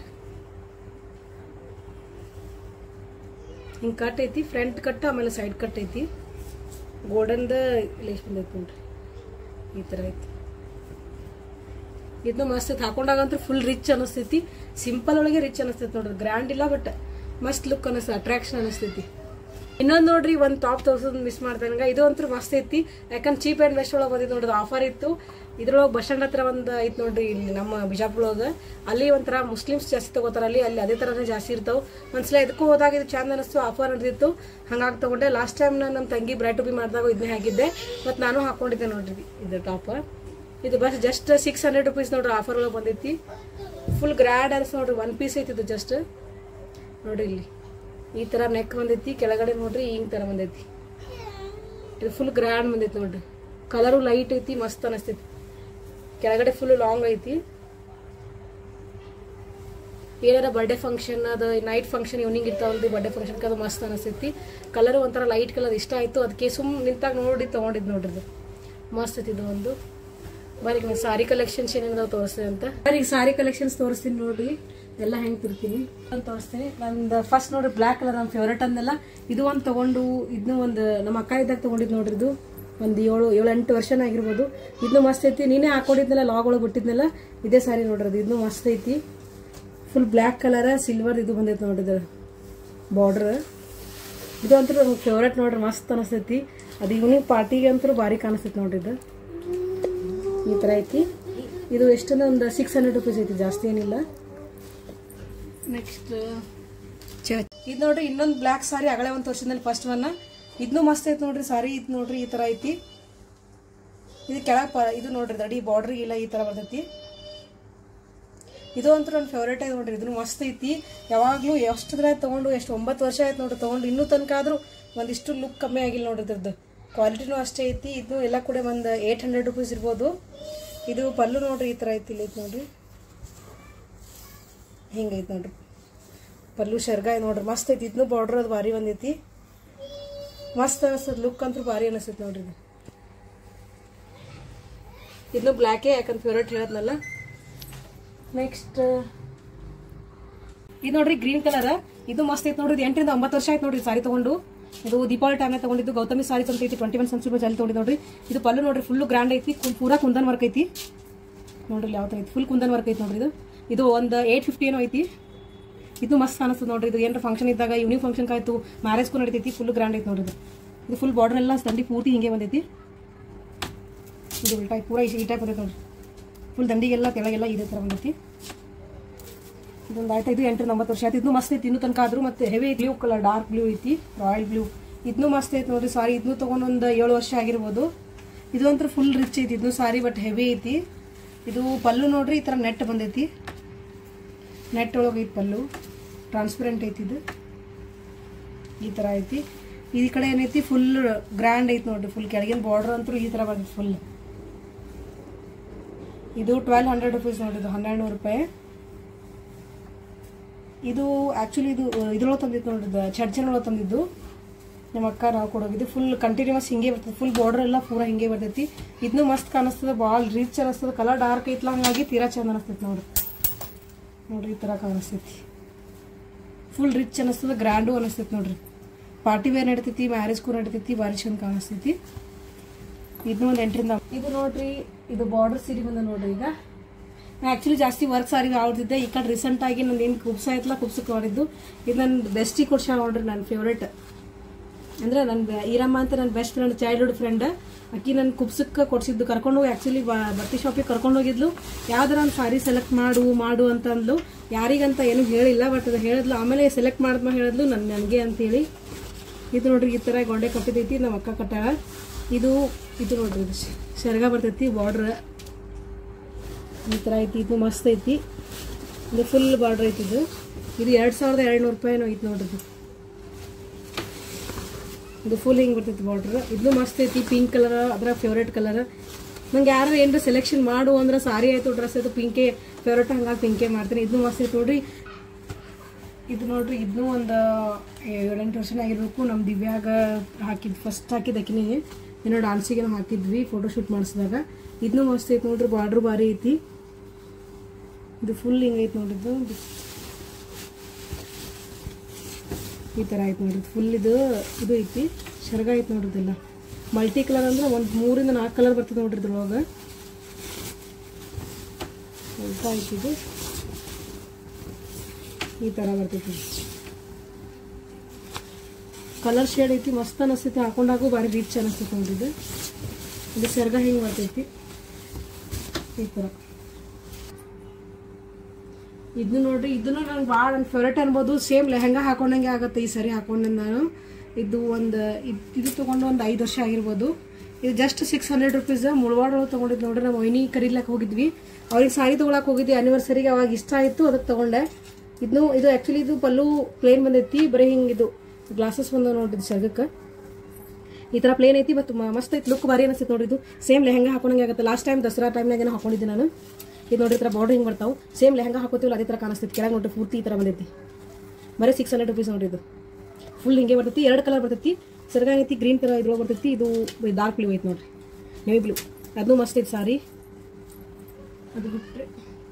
A: ಹಿಂಗೆ ಕಟ್ ಐತಿ, ಫ್ರಂಟ್ ಕಟ್ ಆಮೇಲೆ ಸೈಡ್ ಕಟ್ ಐತಿ. ಗೋಲ್ಡನ್ದ ಲೇಸ್ ಬಂದೈತಿ ನೋಡ್ರಿ. ಈ ಥರ ಐತಿ. ಇದನ್ನು ಮಸ್ತ್ ಐತಿ. ಹಾಕೊಂಡಾಗಂತೂ ಫುಲ್ ರಿಚ್ ಅನಿಸ್ತೈತಿ. ಸಿಂಪಲ್ ಒಳಗೆ ರಿಚ್ ಅನಿಸ್ತೈತಿ ನೋಡ್ರಿ. ಗ್ರ್ಯಾಂಡ್ ಇಲ್ಲ, ಬಟ್ ಮಸ್ತ್ ಲುಕ್ ಅನಿಸ್ತದೆ, ಅಟ್ರಾಕ್ಷನ್ ಅನಿಸ್ತೈತಿ. ಇನ್ನೊಂದು ನೋಡ್ರಿ, ಒಂದು ಟಾಪ್ ತೋರ್ಸೋದು ಮಿಸ್ ಮಾಡ್ದಂಗ. ಇದು ಅಂತೂ ಮಸ್ತ್ ಐತಿ. ಯಾಕಂದ್ರೆ ಚೀಪ್ ಆ್ಯಂಡ್ ಬೆಸ್ಟ್ ಒಳಗೆ ಬಂದಿದ್ದು ನೋಡ್ರಿ. ಆಫರ್ ಇತ್ತು. ಇದ್ರೊಳಗೆ ಬಸ್ ಸ್ಟ್ಯಾಂಡ್ ಹತ್ರ ಒಂದು ಐತಿ ನೋಡ್ರಿ, ಇಲ್ಲಿ ನಮ್ಮ ಬಿಜಾಪುರ ಒಳಗೆ. ಅಲ್ಲಿ ಒಂಥರ ಮುಸ್ಲಿಮ್ಸ್ ಜಾಸ್ತಿ ತಗೋತಾರ. ಅಲ್ಲಿ ಅಲ್ಲಿ ಅದೇ ಥರನೇ ಜಾಸ್ತಿ ಇರ್ತಾವೆ. ಒಂದ್ಸಲ ಇದಕ್ಕೂ ಹೋದಾಗ ಇದು ಚಂದ ಅನಿಸ್ತು, ಆಫರ್ ನಡೆದಿತ್ತು, ಹಂಗಾಗಿ ತೊಗೊಂಡೆ. ಲಾಸ್ಟ್ ಟೈಮ್ ನಾನು ನಮ್ಮ ತಂಗಿ ಬ್ರೈಟ್ ಟು ಬಿ ಮಾಡಿದಾಗ ಇದನ್ನೇ ಹಾಕಿದ್ದೆ, ಮತ್ತು ನಾನು ಹಾಕೊಂಡಿದ್ದೆ ನೋಡ್ರಿ ಇದು ಟಾಪ್. ಇದು ಬಸ್ ಜಸ್ಟ್ ಸಿಕ್ಸ್ ಹಂಡ್ರೆಡ್ ರುಪೀಸ್ ನೋಡ್ರಿ. ಆಫರ್ ಒಳಗೆ ಬಂದೈತಿ. ಫುಲ್ ಗ್ರ್ಯಾಂಡ್ ಅನಿಸ್ ನೋಡ್ರಿ. ಒನ್ ಪೀಸ್ ಐತಿ ಇದು ಜಸ್ಟ್ ನೋಡ್ರಿ. ಇಲ್ಲಿ ಈ ಥರ ನೆಕ್ ಬಂದೈತಿ. ಕೆಳಗಡೆ ನೋಡ್ರಿ ಹಿಂಗೆ ಥರ ಬಂದೈತಿ. ಇದು ಫುಲ್ ಗ್ರ್ಯಾಂಡ್ ಬಂದೈತಿ ನೋಡ್ರಿ. ಕಲರು ಲೈಟ್ ಐತಿ, ಮಸ್ತ್ ಅನಿಸ್ತೈತಿ. ಕೆಳಗಡೆ ಫುಲ್ ಲಾಂಗ್ ಐತಿ. ಏನಾರ ಬರ್ಡೇ ಫಂಕ್ಷನ್, ಅದು ನೈಟ್ ಫಂಕ್ಷನ್ ಈವ್ನಿಂಗ್ ಇರ್ತಾವಲ್ರಿ ಬರ್ಡೇ ಫಂಕ್ಷನ್ಗೆ, ಅದು ಮಸ್ತ್ ಅನಿಸ್ತೈತಿ. ಕಲರು ಒಂಥರ ಲೈಟ್ ಕಲರ್ ಇಷ್ಟ ಆಯಿತು. ಅದಕ್ಕೆ ಸುಮ್ ನಿಂತಾಗ ನೋಡಿ ತೊಗೊಂಡಿದ್ದು ನೋಡ್ರಿ. ಮಸ್ತ್ ಐತಿ ಇದು ಒಂದು. ಬರೀ ಸಾರಿ ಕಲೆಕ್ಷನ್ಸ್ ಏನೇನು ತೋರಿಸ್ತೇನೆ ಅಂತ. ಬರೀ ಸಾರಿ ಕಲೆಕ್ಷನ್ಸ್ ತೋರಿಸ್ತೀನಿ ನೋಡ್ರಿ. ಎಲ್ಲ ಹೆಂಗೆ ತಿರ್ತೀನಿ ಅಂತ ತೋರಿಸ್ತೀನಿ. ನಂದು ಫಸ್ಟ್ ನೋಡ್ರಿ ಬ್ಲ್ಯಾಕ್ ಕಲರ್ ನಮ್ಮ ಫೇವ್ರೇಟ್ ಅಂದೆಲ್ಲ. ಇದು ಒಂದು ತೊಗೊಂಡು, ಇದನ್ನು ಒಂದು ನಮ್ಮ ಅಕ್ಕ ಇದ್ದಾಗ ತೊಗೊಂಡಿದ್ದು ನೋಡ್ರಿ. ಇದು ಒಂದು ಏಳು ಏಳು ಎಂಟು ವರ್ಷನ ಆಗಿರ್ಬೋದು. ಇದನ್ನು ಮಸ್ತ್ ಐತಿ. ನೀನೇ ಹಾಕೊಂಡಿದ್ನೆಲ್ಲ ಲಾಗ್ ಒಳಗೆ ಬಿಟ್ಟಿದ್ನೆಲ್ಲ ಇದೇ ಸಾರಿ ನೋಡ್ರಿ. ಅದು ಇದನ್ನು ಮಸ್ತ್ ಐತಿ. ಫುಲ್ ಬ್ಲ್ಯಾಕ್ ಕಲರ್ ಸಿಲ್ವರ್ ಇದು ಬಂದೈತಿ ನೋಡ್ರಿ ಬಾರ್ಡ್ರ್. ಇದು ಅಂತೂ ನಮ್ಗೆ ಫೇವ್ರೇಟ್ ನೋಡ್ರಿ. ಮಸ್ತ್ ಅನಿಸ್ತೈತಿ. ಅದು ಈವ್ನಿಂಗ್ ಪಾರ್ಟಿಗೆ ಅಂತೂ ಭಾರಿ ಕಾಣಿಸ್ತೈತಿ ನೋಡ್ರಿ. ಇದು ಈ ಥರ ಐತಿ. ಇದು ಎಷ್ಟಂದ್ರೆ ಒಂದು ಸಿಕ್ಸ್ ಹಂಡ್ರೆಡ್ ರುಪೀಸ್ ಐತಿ, ಜಾಸ್ತಿ ಏನಿಲ್ಲ. ನೆಕ್ಸ್ಟ್ ಇದು ನೋಡ್ರಿ ಇನ್ನೊಂದು ಬ್ಲ್ಯಾಕ್ ಸಾರಿ. ಆಗಲೇ ಒಂದು ವರ್ಷದಲ್ಲಿ ಫಸ್ಟ್ ಒನ್. ಇದನ್ನು ಮಸ್ತ್ ಐತಿ ನೋಡ್ರಿ ಸಾರಿ. ಇದು ನೋಡ್ರಿ ಈ ಥರ ಐತಿ. ಇದು ಕೆಳಗೆ ಪ ಇದು ನೋಡ್ರಿ ದಡಿ ಬಾರ್ಡ್ರಿಗೆ ಇಲ್ಲ ಈ ಥರ ಬರ್ತೈತಿ. ಇದು ಅಂತೂ ನನ್ನ ಫೇವ್ರೇಟ್ ಐತಿ ನೋಡ್ರಿ. ಇದನ್ನು ಮಸ್ತ್ ಐತಿ. ಯಾವಾಗಲೂ ಎಷ್ಟು ದಿನ ತೊಗೊಂಡು, ಎಷ್ಟು ಒಂಬತ್ತು ವರ್ಷ ಆಯ್ತು ನೋಡ್ರಿ ತೊಗೊಂಡು. ಇನ್ನೂ ತನಕ ಆದರೂ ಒಂದಿಷ್ಟು ಲುಕ್ ಕಮ್ಮಿ ಆಗಿಲ್ಲ ನೋಡ್ರಿ. ಇದ್ರದ್ದು ಕ್ವಾಲಿಟಿನೂ ಅಷ್ಟೇ ಐತಿ. ಇದು ಎಲ್ಲ ಕೂಡ ಒಂದು ಏಯ್ಟ್ ಹಂಡ್ರೆಡ್ ರುಪೀಸ್ ಇರ್ಬೋದು. ಇದು ಪಲ್ಲು ನೋಡ್ರಿ ಈ ಥರ ಐತಿ. ಇಲ್ಲಿ ಐತಿ ನೋಡ್ರಿ, ಹಿಂಗೈತಿ ನೋಡ್ರಿ ಪಲ್ಲು. ಶರ್ಗಾಯಿ ನೋಡ್ರಿ ಮಸ್ತ್ ಐತಿ. ಇದನ್ನು ಬಾರ್ಡ್ರ್ ಅದು ಭಾರಿ ಬಂದೈತಿ. ಮಸ್ತ್ ಅನಿಸ್ತದೆ. ಲುಕ್ ಅಂತೂ ಭಾರಿ ಅನಿಸ್ತೈತಿ ನೋಡ್ರಿ. ಇದು ಇದನ್ನು ಬ್ಲ್ಯಾಕೇ, ಯಾಕಂದ್ರೆ ಫೇವ್ರೇಟ್ ಹೇಳದ್ನಲ್ಲ. ನೆಕ್ಸ್ಟ್ ಇದು ನೋಡ್ರಿ ಗ್ರೀನ್ ಕಲರ್. ಇದು ಮಸ್ತ್ ಐತಿ ನೋಡ್ರಿ. ಇದು ಎಂಟರಿಂದ ಒಂಬತ್ತು ವರ್ಷ ಆಯ್ತು ನೋಡ್ರಿ ಸಾರಿ ತೊಗೊಂಡು. ಇದು ದೀಪಾವಳಿ ಟೈಮ್ನ ತೊಗೊಂಡಿದ್ದು. ಗೌತಮಿ ಸಾರಿ ಅಂತ ಐತಿ. ಟ್ವೆಂಟಿ ಒನ್ ಸೆನ್ಸ್ ರೂಪಾಯಿ ಅಲ್ಲಿ ತೊಗೊಂಡು ನೋಡ್ರಿ. ಇದು ಪಲ್ಲು ನೋಡ್ರಿ ಫುಲ್ಲು ಗ್ರ್ಯಾಂಡ್ ಐತಿ. ಪೂರಾ ಕುಂದನ್ ವರ್ಕ್ ಐತಿ ನೋಡ್ರಿ. ಯಾವ ಥರ ಐತಿ ಫುಲ್ ಕುಂದನ್ ವರ್ಕ್ ಐತಿ ನೋಡ್ರಿ. ಇದು ಇದು ಒಂದು ಏಯ್ಟ್ ಫಿಫ್ಟಿ ಏನೋ ಐತಿ. ಇದು ಮಸ್ತ್ ಅನಿಸ್ತದೆ ನೋಡ್ರಿ. ಇದು ಏನಾರ ಫಂಕ್ಷನ್ ಇದ್ದಾಗ, ಈವ್ನಿಂಗ್ ಫಂಕ್ಷನ್ ಆಯ್ತು, ಮ್ಯಾರೇಜ್ಗೂ ನಡೀತೈತಿ. ಫುಲ್ ಗ್ರ್ಯಾಂಡ್ ಐತಿ ನೋಡ್ರಿ. ಇದು ಫುಲ್ ಬಾರ್ಡರ್ ಎಲ್ಲ ದಂಡಿ ಪೂರ್ತಿ ಹಿಂಗೆ ಬಂದೈತಿ. ಇದು ಟೈಪ್ ಪೂರಾ ಈ ಟೈಪ್ ಬಂದೈತಿ ನೋಡ್ರಿ. ಫುಲ್ ದಂಡಿಗೆಲ್ಲ ಕೆಳಗೆಲ್ಲ ಇದೇ ಥರ ಬಂದೈತಿ. ಇದೊಂದು ಆಯ್ತು, ಇದು ಎಂಟು ಒಂಬತ್ತು ವರ್ಷ ಆಯ್ತು. ಇದನ್ನು ಮಸ್ತ್ ಐತಿ ಇನ್ನೂ ತನಕ ಆದರೂ. ಮತ್ತು heavy blue colour dark blue ಐತಿ, ರಾಯಲ್ ಬ್ಲೂ. ಇದನ್ನೂ ಮಸ್ತ್ ಐತಿ ನೋಡಿರಿ ಸಾರಿ. ಇದನ್ನು ತೊಗೊಂಡು ಒಂದು ಏಳು ವರ್ಷ ಆಗಿರ್ಬೋದು. ಇದು ಅಂತೂ ಫುಲ್ ರಿಚ್ ಐತಿ ಇದನ್ನು ಸಾರಿ, ಬಟ್ ಹೆವಿ ಐತಿ. ಇದು ಪಲ್ಲು ನೋಡ್ರಿ ಈ ಥರ ನೆಟ್ ಬಂದೈತಿ, ನೆಟ್ ಒಳಗೆ ಐತಿ ಪಲ್ಲು, ಟ್ರಾನ್ಸ್ಪರೆಂಟ್ ಐತಿ. ಇದು ಈ ಥರ ಐತಿ. ಈ ಕಡೆ ಏನೈತಿ ಫುಲ್ ಗ್ರ್ಯಾಂಡ್ ಐತಿ ನೋಡ್ರಿ. ಫುಲ್ ಕೆಳಗಿನ ಬಾರ್ಡರ್ ಅಂತೂ ಈ ಥರ ಬಂದೈತಿ ಫುಲ್. ಇದು ಟ್ವೆಲ್ವ್ ಹಂಡ್ರೆಡ್ ರುಪೀಸ್ ನೋಡಿದ್ದು, ಹನ್ನೆರಡು ನೂರು ರೂಪಾಯಿ. ಇದು ಆ್ಯಕ್ಚುಲಿ ಇದು ಇದ್ರೊಳಗೆ ತಂದಿದ್ದು ನೋಡಿದ್ದು, ಚಡ್ಚನೊಳಗೆ ತಂದಿದ್ದು ನಮ್ಮ ಅಕ್ಕ ನಾವು ಕೊಡೋಗಿದ್ದು. ಫುಲ್ ಕಂಟಿನ್ಯೂಸ್ ಹಿಂಗೆ ಬರ್ತದೆ, ಫುಲ್ ಬಾರ್ಡರ್ ಎಲ್ಲ ಪೂರ ಹಿಂಗೆ ಬರ್ತೈತಿ. ಇದನ್ನು ಮಸ್ತ್ ಕಾಣಿಸ್ತದೆ, ಭಾಳ ರಿಚ್ ಅನಿಸ್ತದೆ. ಕಲರ್ ಡಾರ್ಕ್ ಐತ್ಲ, ಹಂಗಾಗಿ ತೀರಾ ಚಂದ ಅನಿಸ್ತೈತಿ ನೋಡ್ರಿ. ನೋಡ್ರಿ ಈ ಥರ ಕಾಣಿಸ್ತೈತಿ, ಫುಲ್ ರಿಚ್ ಅನಿಸ್ತದೆ, ಗ್ರ್ಯಾಂಡು ಅನಿಸ್ತೈತಿ ನೋಡ್ರಿ. ಪಾರ್ಟಿ ವೇರ್ ನಡಿತೈತಿ, ಮ್ಯಾರೇಜ್ಗೂ ನಡಿತೈತಿ, ಭಾರಿ ಚಂದ ಕಾಣಿಸ್ತೈತಿ. ಇದನ್ನು ಒಂದು ಎಂಟರಿಂದ. ಇದು ನೋಡ್ರಿ ಇದು ಬಾರ್ಡರ್ ಸೀರೆ ಬಂದ ನೋಡ್ರಿ. ಈಗ ನಾ ಆ್ಯಕ್ಚುಲಿ ಜಾಸ್ತಿ ವರ್ಕ್ ಸಾರಿ ಆಡ್ತಿದ್ದೆ. ಈ ಕಡೆ ರೀಸೆಂಟಾಗಿ ನಂದು ಏನು ಕುಬ್ಸ ಐತಲ್ಲ ಕುಬ್ಸಕ್ಕೆ ಮಾಡಿದ್ದು. ಇದು ನನ್ನ ಬೆಸ್ಟಿಗೆ ಕೊಡ್ಸಾಳ ನೋಡ್ರಿ, ನನ್ನ ಫೇವ್ರೇಟ್. ಅಂದರೆ ನನ್ನ ಈರಮ್ಮ ಅಂತ ನನ್ನ ಬೆಸ್ಟ್ ಫ್ರೆಂಡ್, ಚೈಲ್ಡ್ಹುಡ್ ಫ್ರೆಂಡ್. ಅಕ್ಕಿ ನನ್ನ ಕುಬ್ಸಕ್ಕೆ ಕೊಡ್ಸಿದ್ದು, ಕರ್ಕೊಂಡೋಗಿ ಆ್ಯಕ್ಚುಲಿ ಬಟ್ಟೆ ಶಾಪಿಗೆ ಕರ್ಕೊಂಡೋಗಿದ್ಲು. ಯಾವ್ದಾರ ಒಂದು ಸಾರಿ ಸೆಲೆಕ್ಟ್ ಮಾಡು ಮಾಡು ಅಂತ ಅಂದ್ಲು. ಯಾರಿಗಂತ ಏನು ಹೇಳಿಲ್ಲ, ಬಟ್ ಅದು ಹೇಳಿದ್ಲು. ಆಮೇಲೆ ಸೆಲೆಕ್ಟ್ ಮಾಡಿದ್ಮ ಹೇಳಿದ್ಲು ನನ್ನ ನನಗೆ ಅಂತೇಳಿ. ಇದು ನೋಡ್ರಿ ಈ ಥರ ಗೊಂಡೆ ಕಟ್ಟಿದೈತಿ, ನಮ್ಮ ಅಕ್ಕ ಕಟ್ಟಾಳ. ಇದು ಇದು ನೋಡ್ರಿ ಇದು ಸೆರಗ ಬರ್ತೈತಿ, ಬಾರ್ಡ್ರ್ ಈ ಥರ ಐತಿ. ಇದು ಮಸ್ತ್ ಐತಿ, ಇದು ಫುಲ್ ಬಾರ್ಡ್ರ್ ಐತಿ. ಇದು ಇದು ಎರಡು ಸಾವಿರದ ಎರಡು ನೂರು ರೂಪಾಯಿನೂ ಐತಿ ನೋಡ್ರಿ. ಇದು ಇದು ಫುಲ್ ಹಿಂಗೆ ಬರ್ತೈತಿ ಬಾರ್ಡ್ರ್. ಇದು ಮಸ್ತ್ ಐತಿ, ಪಿಂಕ್ ಕಲರ್, ಅದರ ಫೇವ್ರೇಟ್ ಕಲರ್. ನಂಗೆ ಯಾರು ಏನಾರ ಸೆಲೆಕ್ಷನ್ ಮಾಡು ಅಂದ್ರೆ ಸಾರಿ ಆಯಿತು, ಡ್ರೆಸ್ ಆಯಿತು, ಪಿಂಕೆ ಫೇವ್ರೇಟ್, ಹಂಗಾಗಿ ಪಿಂಕೆ ಮಾಡ್ತೀನಿ. ಇದನ್ನು ಮಸ್ತ್ ಐತಿ ನೋಡ್ರಿ. ಇದು ನೋಡ್ರಿ ಇದನ್ನೂ ಒಂದು ಏಳೆಂಟು ವರ್ಷನ ಆಗಿರ್ಬೇಕು. ನಮ್ಮ ದಿವ್ಯಾಗ ಹಾಕಿದ್ದು, ಫಸ್ಟ್ ಹಾಕಿದ್ದು ಆಕಿನೇ ಏನೋ ಡಾನ್ಸಿಗೆ ಹಾಕಿದ್ವಿ ಫೋಟೋಶೂಟ್ ಮಾಡಿಸಿದಾಗ. ಇದನ್ನೂ ಮಸ್ತ್ ಐತಿ ನೋಡ್ರಿ, ಬಾರ್ಡ್ರ್ ಭಾರಿ ಐತಿ. ಇದು ಫುಲ್ ಹಿಂಗೈತಿ ನೋಡಿದ್ದು, ಈ ಥರ ಐತಿ ನೋಡ್ರಿ. ಫುಲ್ ಇದು ಇದು ಐತಿ, ಶರ್ಗ ಐತಿ ನೋಡ್ರಿದೆಲ್ಲ. ಮಲ್ಟಿ ಕಲರ್ ಅಂದ್ರೆ ಒಂದು ಮೂರಿಂದ ನಾಲ್ಕು ಕಲರ್ ಬರ್ತದೆ ನೋಡ್ರಿ ಇದ್ರೊಳಗೆ. ಅಂತ ಐತಿ ಇದು, ಈ ಥರ ಬರ್ತೈತಿ. ಕಲರ್ ಶೇಡ್ ಐತಿ, ಮಸ್ತ್ ಅನಿಸ್ತೈತಿ. ಹಾಕೊಂಡಾಗೂ ಭಾರಿ ರಿಚ್ ಅನಿಸ್ತೈತಿ ನೋಡ್ರಿ. ಇದು ಸೆರ್ಗ ಹಿಂಗೆ ಬರ್ತೈತಿ ಈ ಥರ. ಇದನ್ನು ನೋಡ್ರಿ, ಇದನ್ನು ನಂಗೆ ಭಾಳ ನನ್ನ ಫೇವ್ರೇಟ್ ಅನ್ಬೋದು. ಸೇಮ್ ಲೆಹಂಗಾ ಹಾಕೊಂಡಂಗೆ ಆಗುತ್ತೆ ಈ ಸರಿ ಹಾಕೊಂಡೆ ನಾನು. ಇದು ಒಂದು ಇದು ತೊಗೊಂಡು ಒಂದು ಐದು ವರ್ಷ ಆಗಿರ್ಬೋದು. ಇದು just six hundred rupees Mulwad ತೊಗೊಂಡಿದ್ದು ನೋಡ್ರಿ. ನಾವು ವೈನಿ ಕರೀಲಕ್ಕೆ ಹೋಗಿದ್ವಿ, ಅವ್ರಿಗೆ ಸಾರಿ ತೊಗೊಳಕ್ಕೆ ಹೋಗಿದ್ವಿ ಆ್ಯನಿವರ್ಸರಿಗೆ. ಅವಾಗ ಇಷ್ಟ ಆಯಿತು, ಅದಕ್ಕೆ ತೊಗೊಂಡೆ. ಇದನ್ನು ಇದು ಆ್ಯಕ್ಚುಲಿ ಇದು ಪಲ್ಲು ಪ್ಲೇನ್ ಬಂದೈತಿ, ಬರೀ ಹಿಂಗೆ ಇದು ಗ್ಲಾಸಸ್ ಬಂದವು ನೋಡ್ರಿ ಸರ್ಗಕ್ಕೆ. ಈ ಥರ ಪ್ಲೇನ್ ಐತಿ, ಮತ್ತು ಮಸ್ತ್ ಐತಿ, ಲುಕ್ ಭಾರಿ ಅನಿಸ್ತೈತಿ ನೋಡ್ರಿ. ಇದು ಸೇಮ್ ಲೆಹಂಗಾ ಹಾಕೊಂಡಂಗೆ ಆಗುತ್ತೆ. ಲಾಸ್ಟ್ ಟೈಮ್ ದಸರಾ ಟೈಮ್ನಾಗ ಹಾಕೊಂಡಿದ್ದೆ ನಾನು. ಇದು ನೋಡ್ರಿ ಈ ಥರ ಬಾರ್ಡರ್ ಹಿಂಗೆ ಬರ್ತಾವೆ, ಸೇಮ್ ಲೆಹಂಗಾ ಹಾಕೋತೀವಲ್ಲ ಅದೇ ಥರ ಕಾಣಿಸ್ತೈತಿ. ಕೆಳಗೆ ನೋಡ್ರಿ ಪೂರ್ತಿ ಈ ಥರ ಬಂದೈತಿ, ಬರೀ ಸಿಕ್ಸ್ ಹಂಡ್ರೆಡ್ ರುಪೀಸ್ ನೋಡ್ರಿ. ಇದು ಫುಲ್ ಹಿಂಗೆ ಬರ್ತೈತಿ, ಎರಡು ಕಲರ್ ಬರ್ತೈತಿ. ಸೆರಗ ಐತಿ ಗ್ರೀನ್ ಕಲರ್ ಇದ್ರೊಳಗೆ ಬರ್ತೈತಿ. ಇದು ಡಾರ್ಕ್ ಬ್ಲೂ ಐತಿ ನೋಡ್ರಿ, ನೇವಿ ಬ್ಲೂ. ಅದೂ ಮಸ್ತ್ ಐತಿ ಸಾರಿ. ಅದು ಬಿಟ್ಟರೆ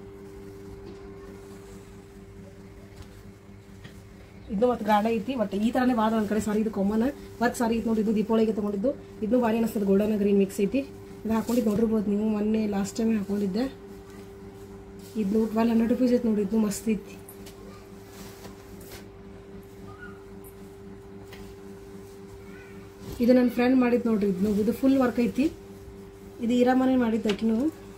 A: ಇದು ಮತ್ತು ಗಾಢ ಐತಿ, ಬಟ್ ಈ ಥರನೇ ಭಾಳ ನನ್ನ ಕಡೆ ಸಾರಿ. ಇದು ಕಾಮನ್ ವರ್ಕ್ ಸಾರಿ ಐತಿ ನೋಡಿದ್ದು, ದೀಪಾವಳಿಗೆ ತೊಗೊಂಡಿದ್ದು. ಇದನ್ನು ಭಾರಿ ಅನಿಸ್ತದೆ, ಗೋಲ್ಡನ್ ಗ್ರೀನ್ ಮಿಕ್ಸ್ ಐತಿ. ಇದು ಹಾಕೊಂಡಿದ್ದು ನೋಡಿರ್ಬೋದು ನೀವು, ಮೊನ್ನೆ ಲಾಸ್ಟ್ ಟೈಮ್ ಹಾಕೊಂಡಿದ್ದೆ. ಇದು ಟ್ವೆಲ್ ಹಂಡ್ರೆಡ್ ರುಪೀಸ್ ಐತಿ ನೋಡಿ. ಇದು ಮಸ್ತ್ ಐತಿ. ಇದು ನನ್ನ ಫ್ರೆಂಡ್ ಮಾಡಿದ್ದು ನೋಡ್ರಿ. ಇದು ಇದು ಫುಲ್ ವರ್ಕ್ ಐತಿ. ಇದು ಈರಮ್ಮನೇ ಮಾಡಿದ್ದು ಆಕಿನೂ.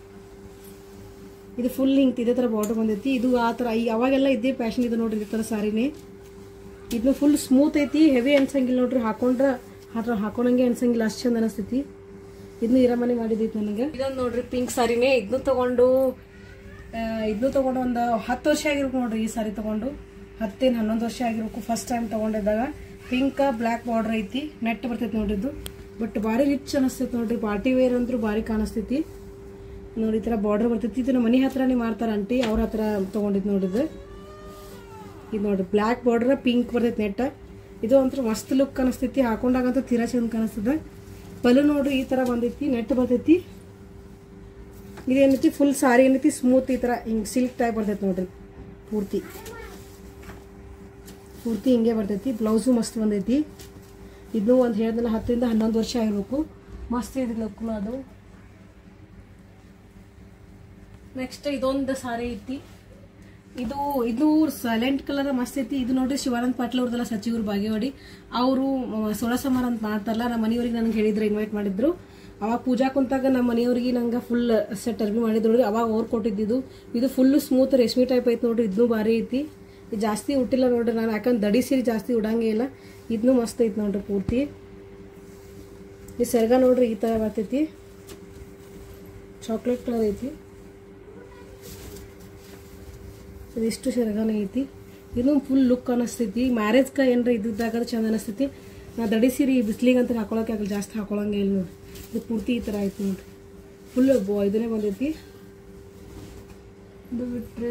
A: ಇದು ಫುಲ್ ಹಿಂಗೆ ಇದೇ ಥರ ಬಾರ್ಡರ್ ಬಂದೈತಿ. ಇದು ಆ ಥರ ಈ ಅವಾಗೆಲ್ಲ ಇದ್ದೇ ಪ್ಯಾಷನ್ ಇದು ನೋಡ್ರಿ, ಈ ಥರ ಸಾರಿನೇ. ಇದನ್ನು ಫುಲ್ ಸ್ಮೂತ್ ಐತಿ, ಹೆವಿ ಅನ್ಸಂಗಿಲ್ಲ ನೋಡ್ರಿ. ಹಾಕೊಂಡ್ರೆ ಹಾತ್ರ ಹಾಕೊಂಡಂಗೆ ಅನ್ಸಂಗಿಲ್ಲ, ಅಷ್ಟು ಚಂದ ಅನಿಸ್ತೈತಿ. ಇದನ್ನು ಈರಮ್ಮನೆ ಮಾಡಿದೈತಿ ನನಗೆ. ಇದೊಂದು ನೋಡ್ರಿ ಪಿಂಕ್ ಸಾರಿನೇ. ಇದನ್ನು ತೊಗೊಂಡು ಇದನ್ನು ತೊಗೊಂಡು ಒಂದು ಹತ್ತು ವರ್ಷ ಆಗಿರ್ಬೇಕು ನೋಡ್ರಿ. ಈ ಸಾರಿ ತೊಗೊಂಡು ಹತ್ತೇನು ಹನ್ನೊಂದು ವರ್ಷ ಆಗಿರ್ಬೇಕು. ಫಸ್ಟ್ ಟೈಮ್ ತೊಗೊಂಡಿದ್ದಾಗ ಪಿಂಕ್ ಬ್ಲ್ಯಾಕ್ ಬಾರ್ಡರ್ ಐತಿ, ನೆಟ್ ಬರ್ತೈತಿ ನೋಡ್ರಿದ್ದು. ಬಟ್ ಭಾರಿ ರಿಚ್ ಅನಿಸ್ತೈತಿ ನೋಡ್ರಿ. ಪಾರ್ಟಿ ವೇರ್ ಅಂದ್ರೂ ಭಾರಿ ಕಾಣಿಸ್ತೈತಿ ನೋಡಿ. ಈ ಥರ ಬಾರ್ಡರ್ ಬರ್ತೈತಿ. ಇದು ನಮ್ಮ ಮನೆ ಹತ್ರನೇ ಮಾರ್ತಾರೆ ಆಂಟಿ, ಅವ್ರ ಹತ್ರ ತೊಗೊಂಡಿದ್ದು ನೋಡಿದ್ದು. ಇದು ನೋಡ್ರಿ ಬ್ಲ್ಯಾಕ್ ಬಾರ್ಡರ್ ಪಿಂಕ್ ಬರ್ತೈತಿ ನೆಟ್. ಇದು ಒಂಥರ ಮಸ್ತ್ ಲುಕ್ ಅನಿಸ್ತೈತಿ, ಹಾಕೊಂಡಾಗಂತೂ ತೀರಾ ಚಂದ ಕಾಣಿಸ್ತದೆ. ಪಲ್ಲು ನೋಡ್ರಿ ಈ ಥರ ಬಂದೈತಿ, ನೆಟ್ ಬರ್ತೈತಿ. ಇದೇನೈತಿ ಫುಲ್ ಸಾರಿ ಏನೈತಿ ಸ್ಮೂತ್, ಈ ಥರ ಹಿಂಗೆ ಸಿಲ್ಕ್ ಟೈಪ್ ಬರ್ತೈತಿ ನೋಡ್ರಿ. ಪೂರ್ತಿ ಪೂರ್ತಿ ಹಿಂಗೆ ಬರ್ತೈತಿ. ಬ್ಲೌಸು ಮಸ್ತ್ ಬಂದೈತಿ. ಇದು ಒಂದು ಹೇಳ್ದಲ್ಲ ಹತ್ತರಿಂದ ಹನ್ನೊಂದು ವರ್ಷ ಆಗಿರ್ಬೇಕು. ಮಸ್ತ್ ಇದೆ ಲುಕ್ನು ಅದು. ನೆಕ್ಸ್ಟ್ ಇದೊಂದು ಸಾರಿ ಐತಿ. ಇದು ಇದು ಸೈಲೆಂಟ್ ಕಲರ್ ಮಸ್ತ್ ಐತಿ. ಇದು ನೋಡ್ರಿ ಶಿವಾನಂದ ಪಾಟೀಲ್ ಅವ್ರದಲ್ಲ, ಸಚಿವರು ಬಾಗೇವಾಡಿ. ಅವರು ಸೋಳ ಸಮಾರ ಅಂತ ಮಾಡ್ತಾರಲ್ಲ, ನಮ್ಮ ಮನೆಯವ್ರಿಗೆ ನನಗೆ ಹೇಳಿದ್ರು, ಇನ್ವೈಟ್ ಮಾಡಿದ್ರು. ಅವಾಗ ಪೂಜಾ ಕುಂತಾಗ ನಮ್ಮ ಮನೆಯವ್ರಿಗೆ ನಂಗೆ ಫುಲ್ ಸೆಟ್ ಅರ್ಬಿ ಮಾಡಿದ್ರು ನೋಡ್ರಿ, ಅವಾಗ ಅವ್ರು ಕೊಟ್ಟಿದ್ದು. ಇದು ಫುಲ್ ಸ್ಮೂತ್ ರೇಷ್ಮೆ ಟೈಪ್ ಐತೆ ನೋಡ್ರಿ, ಇದನ್ನು ಭಾರಿ ಐತಿ. ಇದು ಜಾಸ್ತಿ ಉಟ್ಟಿಲ್ಲ ನೋಡ್ರಿ ನಾನು, ಯಾಕಂದ್ರೆ ದಡಿ ಸೀರೆ ಜಾಸ್ತಿ ಉಡಂಗೇ ಇಲ್ಲ. ಇದನ್ನು ಮಸ್ತ್ ಐತಿ ನೋಡ್ರಿ ಪೂರ್ತಿ. ಈ ಸೆರಗ ನೋಡ್ರಿ ಈ ಥರ ಬರ್ತೈತಿ, ಚಾಕ್ಲೇಟ್ ಕಲರ್ ಐತಿ. ಇದಿಷ್ಟು ಸೆರಗಾನೇ ಐತಿ. ಇದನ್ನು ಫುಲ್ ಲುಕ್ ಅನ್ನಿಸ್ತೈತಿ. ಮ್ಯಾರೇಜ್ಗೆ ಏನಾರ ಇದ್ದಾಗ ಚಂದ ಅನ್ನಿಸ್ತೈತಿ. ನಾ ದಡಿ ಸೀರೆ ಬಿಸ್ಲಿಗೆ ಅಂತ ಹಾಕೊಳಕ್ಕೆ ಆಗಲ್ಲ, ಜಾಸ್ತಿ ಹಾಕೊಳಂಗೆ ಇಲ್ಲ ನೋಡ್ರಿ. ಇದು ಪೂರ್ತಿ ಈ ಥರ ಆಯ್ತು ನೋಡ್ರಿ, ಫುಲ್ ಬೋ ಇದನ್ನೇ ಬಂದೈತಿ. ಇದು ಬಿಟ್ಟರೆ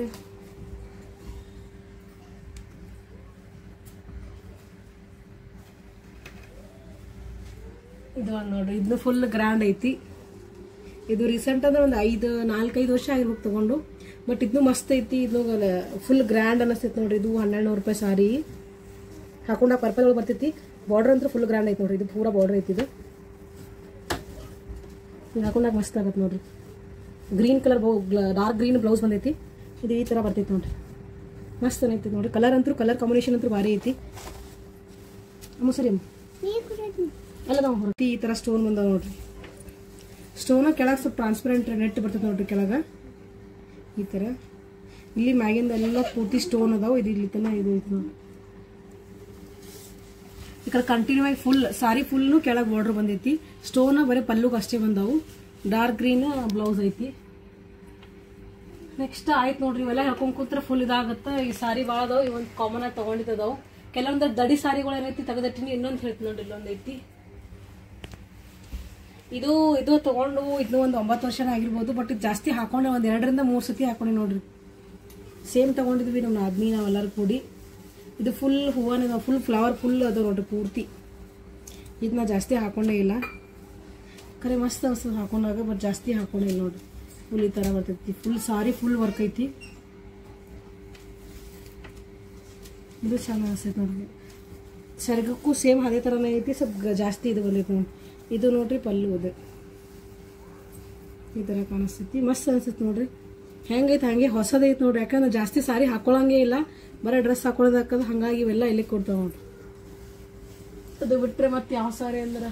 A: ಇದು ಒಂದು ನೋಡ್ರಿ, ಇದನ್ನು ಫುಲ್ ಗ್ರ್ಯಾಂಡ್ ಐತಿ. ಇದು ರೀಸೆಂಟ್ ಅಂದ್ರೆ ಒಂದು ಐದು ನಾಲ್ಕೈದು ವರ್ಷ ಆಗಿರ್ಬೇಕು ತಗೊಂಡು, ಬಟ್ ಇದನ್ನು ಮಸ್ತ್ ಐತಿ. ಇದು ಫುಲ್ ಗ್ರ್ಯಾಂಡ್ ಅನ್ನಿಸ್ತೈತಿ ನೋಡ್ರಿ. ಇದು ಹನ್ನೆರಡು ನೂರು ರೂಪಾಯಿ ಸಾರಿ ಹಾಕೊಂಡಾಗ ಪರ್ಪಲ್ ಒಳಗೆ ಬರ್ತೈತಿ. ಬಾರ್ಡರ್ ಅಂತೂ ಫುಲ್ ಗ್ರ್ಯಾಂಡ್ ಐತಿ ನೋಡ್ರಿ, ಇದು ಪೂರಾ ಬಾರ್ಡರ್ ಐತಿ. ಇದು ಇದು ಹಾಕೊಂಡಾಗ ಮಸ್ತ್ ಆಗತ್ತೆ ನೋಡ್ರಿ. ಗ್ರೀನ್ ಕಲರ್ ಬೌ ಡಾರ್ಕ್ ಗ್ರೀನ್ ಬ್ಲೌಸ್ ಬಂದೈತಿ. ಇದು ಈ ಥರ ಬರ್ತೈತಿ ನೋಡ್ರಿ, ಮಸ್ತ್ ಐತಿ ನೋಡ್ರಿ. ಕಲರ್ ಅಂತೂ ಕಲರ್ ಕಾಂಬಿನೇಷನ್ ಅಂತೂ ಭಾರಿ ಐತಿ. ಅಮ್ಮ ಸರಿ ಅಮ್ಮ ಅಲ್ಲ ನಾವು ಹೊರತಿ ಈ ಥರ ಸ್ಟೋನ್ ಬಂದಾವ ನೋಡ್ರಿ. ಸ್ಟೋನ ಕೆಳಗೆ ಸ್ವಲ್ಪ ಟ್ರಾನ್ಸ್ಪರೆಂಟ್ ನೆಟ್ ಬರ್ತೈತೆ ನೋಡ್ರಿ ಕೆಳಗೆ ಈ ಥರ. ಇಲ್ಲಿ ಮ್ಯಾಗಿಂದ ಎಲ್ಲ ಪೂರ್ತಿ ಸ್ಟೋನ್ ಅದಾವ. ಇದು ಇಲ್ಲಿ ತನ ಇದು ಐತಿ ನೋಡ್ರಿ. ಈ ಕಡೆ ಕಂಟಿನ್ಯೂ ಆಗಿ ಫುಲ್ ಸಾರಿ ಫುಲ್ನು ಕೆಳಗೆ ಬಾರ್ಡರ್ ಬಂದೈತಿ. ಸ್ಟೋನ್ ಬರೀ ಪಲ್ಲುಗೆ ಅಷ್ಟೇ ಬಂದಾವು. ಡಾರ್ಕ್ ಗ್ರೀನ್ ಬ್ಲೌಸ್ ಐತಿ. ನೆಕ್ಸ್ಟ್ ಆಯ್ತು ನೋಡ್ರಿ, ಇವೆಲ್ಲ ಹೇಳ್ಕೊಂಡ್ ಕೂತ್ರೆ ಫುಲ್ ಇದಾಗತ್ತೆ. ಈ ಸಾರಿ ಭಾಳ ಅದಾವ, ಇವೊಂದು ಕಾಮನ್ ಆಗಿ ತಗೊಂಡಿದ್ದದಾವು. ಕೆಲವೊಂದು ದಡಿ ಸಾರಿಗಳು ಏನೈತಿ ತೆಗೆದಿಟ್ಟಿನಿ. ಇನ್ನೊಂದು ಹೇಳ್ತೀನಿ ನೋಡ್ರಿ, ಇಲ್ಲೊಂದು ಐತಿ. ಇದು ಇದು ತಗೊಂಡು ಇದು ಒಂದು ಒಂಬತ್ತು ವರ್ಷ ಆಗಿರ್ಬೋದು, ಬಟ್ ಇದು ಜಾಸ್ತಿ ಹಾಕೊಂಡೆ ಒಂದು ಎರಡರಿಂದ ಮೂರು ಸತಿ ಹಾಕೊಂಡೆ ನೋಡ್ರಿ. ಸೇಮ್ ತಗೊಂಡಿದ್ವಿ ನಮ್ಮ ಆದ್ಮಿ ನಾವೆಲ್ಲರೂ ಕೂಡಿ. ಇದು ಫುಲ್ ಹೂವನ ಫುಲ್ ಫ್ಲವರ್ ಫುಲ್ ಅದು ನೋಡ್ರಿ ಪೂರ್ತಿ. ಇದನ್ನ ಜಾಸ್ತಿ ಹಾಕೊಂಡೇ ಇಲ್ಲ, ಖರೆ ಮಸ್ತ್ ಅನ್ಸ್ತದೆ ಹಾಕೊಂಡಾಗ, ಬಟ್ ಜಾಸ್ತಿ ಹಾಕೊಂಡೇ ಇಲ್ಲ ನೋಡ್ರಿ. ಫುಲ್ ಈ ಥರ ಬರ್ತೈತಿ. ಫುಲ್ ಸಾರಿ ಫುಲ್ ವರ್ಕ್ ಐತಿ. ಇದು ಚೆನ್ನಾಗಿ ಅನಿಸ್ತೈತೆ ನೋಡ್ರಿ. ಸೆರಗಕ್ಕೂ ಸೇಮ್ ಅದೇ ಥರನೇ ಐತಿ, ಸ್ವಲ್ಪ ಜಾಸ್ತಿ ಇದು ಬಂದೈತಿ ನೋಡಿ. ಇದು ನೋಡ್ರಿ ಪಲ್ಲು ಅದು ಈ ಥರ ಕಾಣಿಸ್ತೈತಿ. ಮಸ್ತ್ ಅನ್ಸುತ್ತೆ ನೋಡ್ರಿ. ಹೆಂಗೈತೆ ಹಂಗೆ ಹೊಸದೈತೆ ನೋಡ್ರಿ. ಯಾಕಂದ್ರೆ ಜಾಸ್ತಿ ಸಾರಿ ಹಾಕೊಳಂಗೆ ಇಲ್ಲ, ಬರೀ ಡ್ರೆಸ್ ಹಾಕೊಳ್ಳೋದಾಕಂದ್ರೆ ಹಂಗಾಗಿ ಇವೆಲ್ಲ ಇಲ್ಲಿ ಕೊಡ್ತಾವ ನೋಡ್ರಿ. ಅದು ಬಿಟ್ರೆ ಮತ್ತೆ ಯಾವ ಸಾರಿ ಅಂದ್ರೆ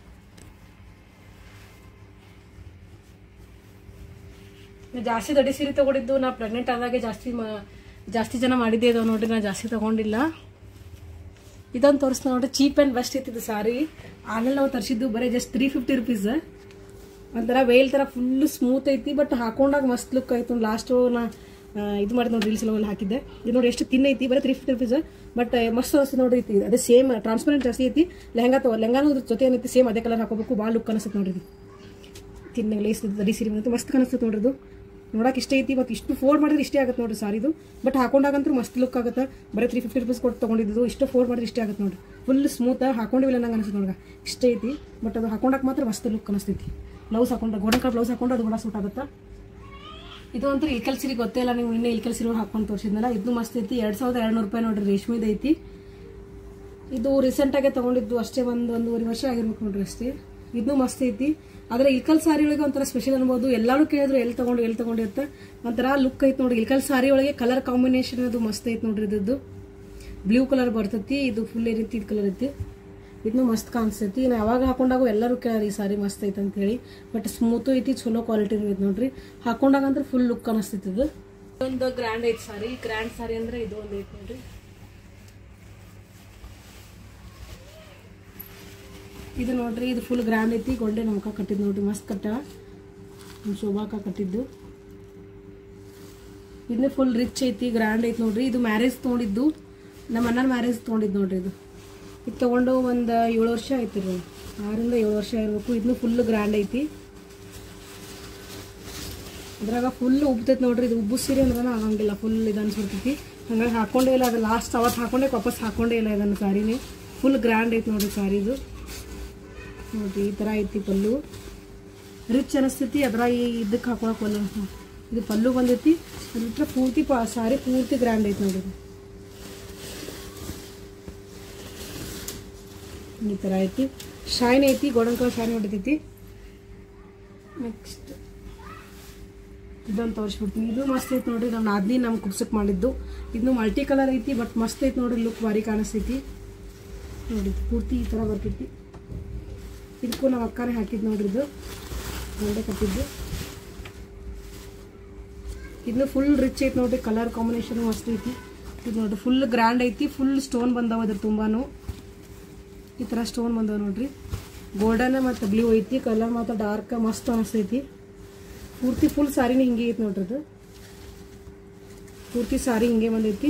A: ಜಾಸ್ತಿ ದಡಿ ಸೀರೆ ತಗೊಂಡಿದ್ದು ನಾ ಪ್ರೆಗ್ನೆಂಟ್ ಆದಾಗೆ ಜಾಸ್ತಿ ಜಾಸ್ತಿ ಜನ ಮಾಡಿದ್ದೆ ಇದಾವೆ ನೋಡ್ರಿ. ನಾ ಜಾಸ್ತಿ ತಗೊಂಡಿಲ್ಲ. ಇದೊಂದು ತೋರಿಸ್ತಾ ನೋಡ್ರಿ, ಚೀಪ್ ಆ್ಯಂಡ್ ಬೆಸ್ಟ್ ಇತ್ತಿದ್ದು ಸಾರಿ. ಆಮೇಲೆ ನಾವು ತರಿಸಿದ್ದು ಬರೀ ಜಸ್ಟ್ ತ್ರೀ ಫಿಫ್ಟಿ ರುಪೀಸ್. ಒಂಥರ ವೇಲ್ ಥರ ಫುಲ್ ಸ್ಮೂತ್ ಐತಿ, ಬಟ್ ಹಾಕೊಂಡಾಗ ಮಸ್ತ್ ಲುಕ್ ಆಯ್ತು. ಲಾಸ್ಟು ನಾ ಇದು ಮಾಡಿ ನೋಡಿ ರೀಲ್ಸ್ ಎಲ್ಲ ಹಾಕಿದ್ದೆ. ಇದು ನೋಡಿ ಎಷ್ಟು ತಿನ್ ಐತಿ, ಬರೀ ತ್ರೀ ಫಿಫ್ಟಿ ರುಪೀಸ್, ಬಟ್ ಮಸ್ತ್ ಅನಿಸ್ತದೆ ನೋಡ್ರಿ. ಐತಿ ಅದೇ ಸೇಮ್ ಟ್ರಾನ್ಸ್ಪರೆಂಟ್ ಜಾಸ್ತಿ ಐತಿ. ಲೆಹಂಗಾ ತಗೋ ಲೆಹಂಗಾನು ಜೊತೆ ಏನೈತಿ ಸೇಮ್ ಅದೇ ಕಲರ್ ಹಾಕೋಬೇಕು. ಭಾಳ ಲುಕ್ ಅನಿಸುತ್ತೆ ನೋಡ್ರಿ. ತಿನ್ನ ಲೇಸ್ ದಡಿ ಸೀರೆ ಬಂತು ಮಸ್ತ್ ಕಾಣಿಸ್ತದೆ ನೋಡ್ರಿ. ಇದು ನೋಡಕ್ಕೆ ಇಷ್ಟ ಐತಿ, ಮತ್ತು ಇಷ್ಟು ಫೋಲ್ಡ್ ಮಾಡಿದ್ರೆ ಇಷ್ಟೇ ಆಗುತ್ತೆ ನೋಡ್ರಿ ಸಾರಿದು. ಬಟ್ ಹಾಕೊಂಡಾಗಂತೂ ಮಸ್ತ್ ಲುಕ್ ಆಗುತ್ತೆ. ಬರೀ ತ್ರೀ ಫಿಫ್ಟಿ ರುಪೀಸ್ ಕೊಟ್ಟು ತೊಗೊಂಡಿದ್ದು. ಇಷ್ಟು ಫೋಲ್ಡ್ ಮಾಡಿದ್ರೆ ಇಷ್ಟೇ ಆಗುತ್ತೆ ನೋಡ್ರಿ. ಫುಲ್ ಸ್ಮೂತ್ ಹಾಕೊಂಡಿವಿಲ್ಲ ನಂಗೆ ಅನಿಸುತ್ತೆ ನೋಡ್ರಿ. ಇಷ್ಟ ಐತಿ, ಬಟ್ ಅದು ಹಾಕೊಂಡಾಗ ಮಾತ್ರ ಮಸ್ತ್ ಲುಕ್ ಅನಿಸ್ತೈತಿ. ಬ್ಲೌಸ್ ಹಾಕೊಂಡ್ರೆ ಗೋಲ್ಡನ್ ಕಲರ್ ಬ್ಲೌಸ್ ಹಾಕೊಂಡ್ರೆ ಅದು ಕೂಡ ಸೂಟ್ ಆಗುತ್ತೆ. ಇದು ಅಂತೂ ಇಲ್ಕಲ್ ಸೀರೆ ಗೊತ್ತೇ ಇಲ್ಲ, ನೀವು ಇನ್ನೇ ಇಲ್ಕಲ್ ಸೀರೆ ಹಾಕೊಂಡು ತೋರಿಸಿದ್ನಲ್ಲ. ಇದು ಮಸ್ತ್ ಐತಿ. ಎರಡು ಸಾವಿರದ ಎರಡು ನೂರು ರೂಪಾಯಿ ನೋಡ್ರಿ, ರೇಷ್ಮೆದು ಐತಿ. ಇದು ರೀಸೆಂಟಾಗೆ ತೊಗೊಂಡಿದ್ದು ಅಷ್ಟೇ, ಒಂದು ಒಂದೂವರೆ ವರ್ಷ ಆಗಿರ್ಬೇಕು ನೋಡ್ರಿ ಅಷ್ಟೇ. ಇದನ್ನು ಮಸ್ತ್ ಐತಿ. ಆದರೆ ಇಲ್ಕಲ್ ಸಾರಿ ಒಳಗೆ ಒಂಥರ ಸ್ಪೆಷಲ್ ಅನ್ಬೋದು. ಎಲ್ಲರೂ ಕೇಳಿದ್ರು ಎಲ್ಲಿ ತಗೊಂಡು ಎಲ್ಲಿ ತಗೊಂಡಿರುತ್ತೆ ಒಂಥರ ಲುಕ್ ಐತಿ ನೋಡ್ರಿ. ಇಲ್ಕಲ್ ಸಾರಿ ಒಳಗೆ ಕಲರ್ ಕಾಂಬಿನೇಷನ್ ಅದು ಮಸ್ತ್ ಐತಿ ನೋಡ್ರಿ. ಇದ್ದು ಬ್ಲೂ ಕಲರ್ ಬರ್ತೈತಿ, ಇದು ಫುಲ್ ಈ ರೀತಿ ಇದು ಕಲರ್ ಐತಿ. ಇದನ್ನು ಮಸ್ತ್ ಕಾಣಿಸ್ತೈತಿ. ನಾ ಯಾವಾಗ ಹಾಕೊಂಡಾಗ ಎಲ್ಲರೂ ಕೇಳಿ ಈ ಸಾರಿ ಮಸ್ತ್ ಐತೆ ಅಂತ ಹೇಳಿ. ಬಟ್ ಸ್ಮೂತು ಐತಿ, ಚಲೋ ಕ್ವಾಲಿಟಿನೂ ಐತಿ ನೋಡ್ರಿ. ಹಾಕೊಂಡಾಗ ಅಂದ್ರೆ ಫುಲ್ ಲುಕ್ ಅನಿಸ್ತೈತಿ. ಇದು ಒಂದು ಗ್ರ್ಯಾಂಡ್ ಐತಿ ಸಾರಿ. ಗ್ರ್ಯಾಂಡ್ ಸಾರಿ ಅಂದ್ರೆ ಇದು ಒಂದು ಐತಿ ನೋಡ್ರಿ. ಇದು ನೋಡ್ರಿ, ಇದು ಫುಲ್ ಗ್ರ್ಯಾಂಡ್ ಐತಿ. ಗೊಂಡೆ ನಮ್ಕ ಕಟ್ಟಿದ್ದು ನೋಡ್ರಿ, ಮಸ್ತ್ ಕಟ್ಟ ಶೋಭಾಕ ಕಟ್ಟಿದ್ದು. ಇದನ್ನ ಫುಲ್ ರಿಚ್ ಐತಿ, ಗ್ರ್ಯಾಂಡ್ ಐತಿ ನೋಡ್ರಿ. ಇದು ಮ್ಯಾರೇಜ್ ತೊಗೊಂಡಿದ್ದು, ನಮ್ಮ ಅಣ್ಣನ ಮ್ಯಾರೇಜ್ ತೊಗೊಂಡಿದ್ದು ನೋಡ್ರಿ. ಇದು ಇದು ತೊಗೊಂಡು ಒಂದು ಏಳು ವರ್ಷ ಐತಿ ರೀ, ಆರಿಂದ ಏಳು ವರ್ಷ ಇರಬೇಕು. ಇದನ್ನು ಫುಲ್ ಗ್ರ್ಯಾಂಡ್ ಐತಿ. ಅದ್ರಾಗ ಫುಲ್ ಉಬ್ತೈತಿ ನೋಡ್ರಿ. ಇದು ಉಬ್ಬು ಸೀರೆ ಅಂದ್ರೆ ಆಗಂಗಿಲ್ಲ, ಫುಲ್ ಇದು ಅನ್ಸ್ಬಿಡ್ತೈತಿ. ಹಂಗಾಗಿ ಹಾಕೊಂಡೇ ಇಲ್ಲ. ಅದು ಲಾಸ್ಟ್ ಅವತ್ತು ಹಾಕೊಂಡೆ ವಾಪಸ್ ಹಾಕೊಂಡೇ ಇಲ್ಲ ಇದನ್ನು ಸಾರಿನೇ. ಫುಲ್ ಗ್ರ್ಯಾಂಡ್ ಐತಿ ನೋಡ್ರಿ ಸಾರಿದು. ನೋಡ್ರಿ ಈ ಥರ ಐತಿ ಪಲ್ಲು, ರಿಚ್ ಅನಿಸ್ತೈತಿ. ಅದ್ರಾಗ ಇದಕ್ಕೆ ಹಾಕೊಳಕ್ ಒಲ್ಲ. ಇದು ಪಲ್ಲು ಬಂದೈತಿ. ಅದ್ರ ಪೂರ್ತಿ ಪಾ ಸಾರಿ ಪೂರ್ತಿ ಗ್ರ್ಯಾಂಡ್ ಐತಿ ನೋಡ್ರಿ. ಈ ಥರ ಐತಿ. ಶೈನ್ ಐತಿ, ಗೋಲ್ಡನ್ ಕಲರ್ ಶೈನ್ ಹೊಡಿತೈತಿ. ನೆಕ್ಸ್ಟ್ ಇದೊಂದು ತೋರಿಸ್ಬಿಡ್ತೀನಿ. ಇದು ಮಸ್ತ್ ಐತಿ ನೋಡ್ರಿ. ನಮ್ಮ ನಾದ್ನಿ ನಮ್ಗೆ ಕುಬ್ಸಕ್ಕೆ ಮಾಡಿದ್ದು. ಇದನ್ನು ಮಲ್ಟಿ ಕಲರ್ ಐತಿ, ಬಟ್ ಮಸ್ತ್ ಐತಿ ನೋಡ್ರಿ. ಲುಕ್ ಭಾರಿ ಕಾಣಿಸ್ತೈತಿ ನೋಡಿ. ಪೂರ್ತಿ ಈ ಥರ ಬರ್ತೈತಿ. ಇದಕ್ಕೂ ನಾವು ಅಕ್ಕನೇ ಹಾಕಿದ್ದು ನೋಡ್ರಿ, ಇದು ಗೊಂಡೆ ಕಟ್ಟಿದ್ದು. ಇದನ್ನು ಫುಲ್ ರಿಚ್ ಐತಿ ನೋಡ್ರಿ, ಕಲರ್ ಕಾಂಬಿನೇಷನ್ ಮಸ್ತ್ ಐತಿ. ಇದು ನೋಡ್ರಿ ಫುಲ್ ಗ್ರ್ಯಾಂಡ್ ಐತಿ, ಫುಲ್ ಸ್ಟೋನ್ ಬಂದಾವ ಅದ್ರ ತುಂಬಾನು. ಈ ಥರ ಸ್ಟೋನ್ ಬಂದಾವ ನೋಡ್ರಿ, ಗೋಲ್ಡನ್ ಮತ್ತು ಬ್ಲೂ ಐತಿ. ಕಲರ್ ಮಾತ್ರ ಡಾರ್ಕ್ ಮಸ್ತ್ ಅನಿಸ್ತೈತಿ. ಪೂರ್ತಿ ಫುಲ್ ಸಾರಿನ ಹಿಂಗೆ ಐತಿ ನೋಡ್ರಿ, ಇದು ಪೂರ್ತಿ ಸಾರಿ ಹಿಂಗೆ ಬಂದೈತಿ.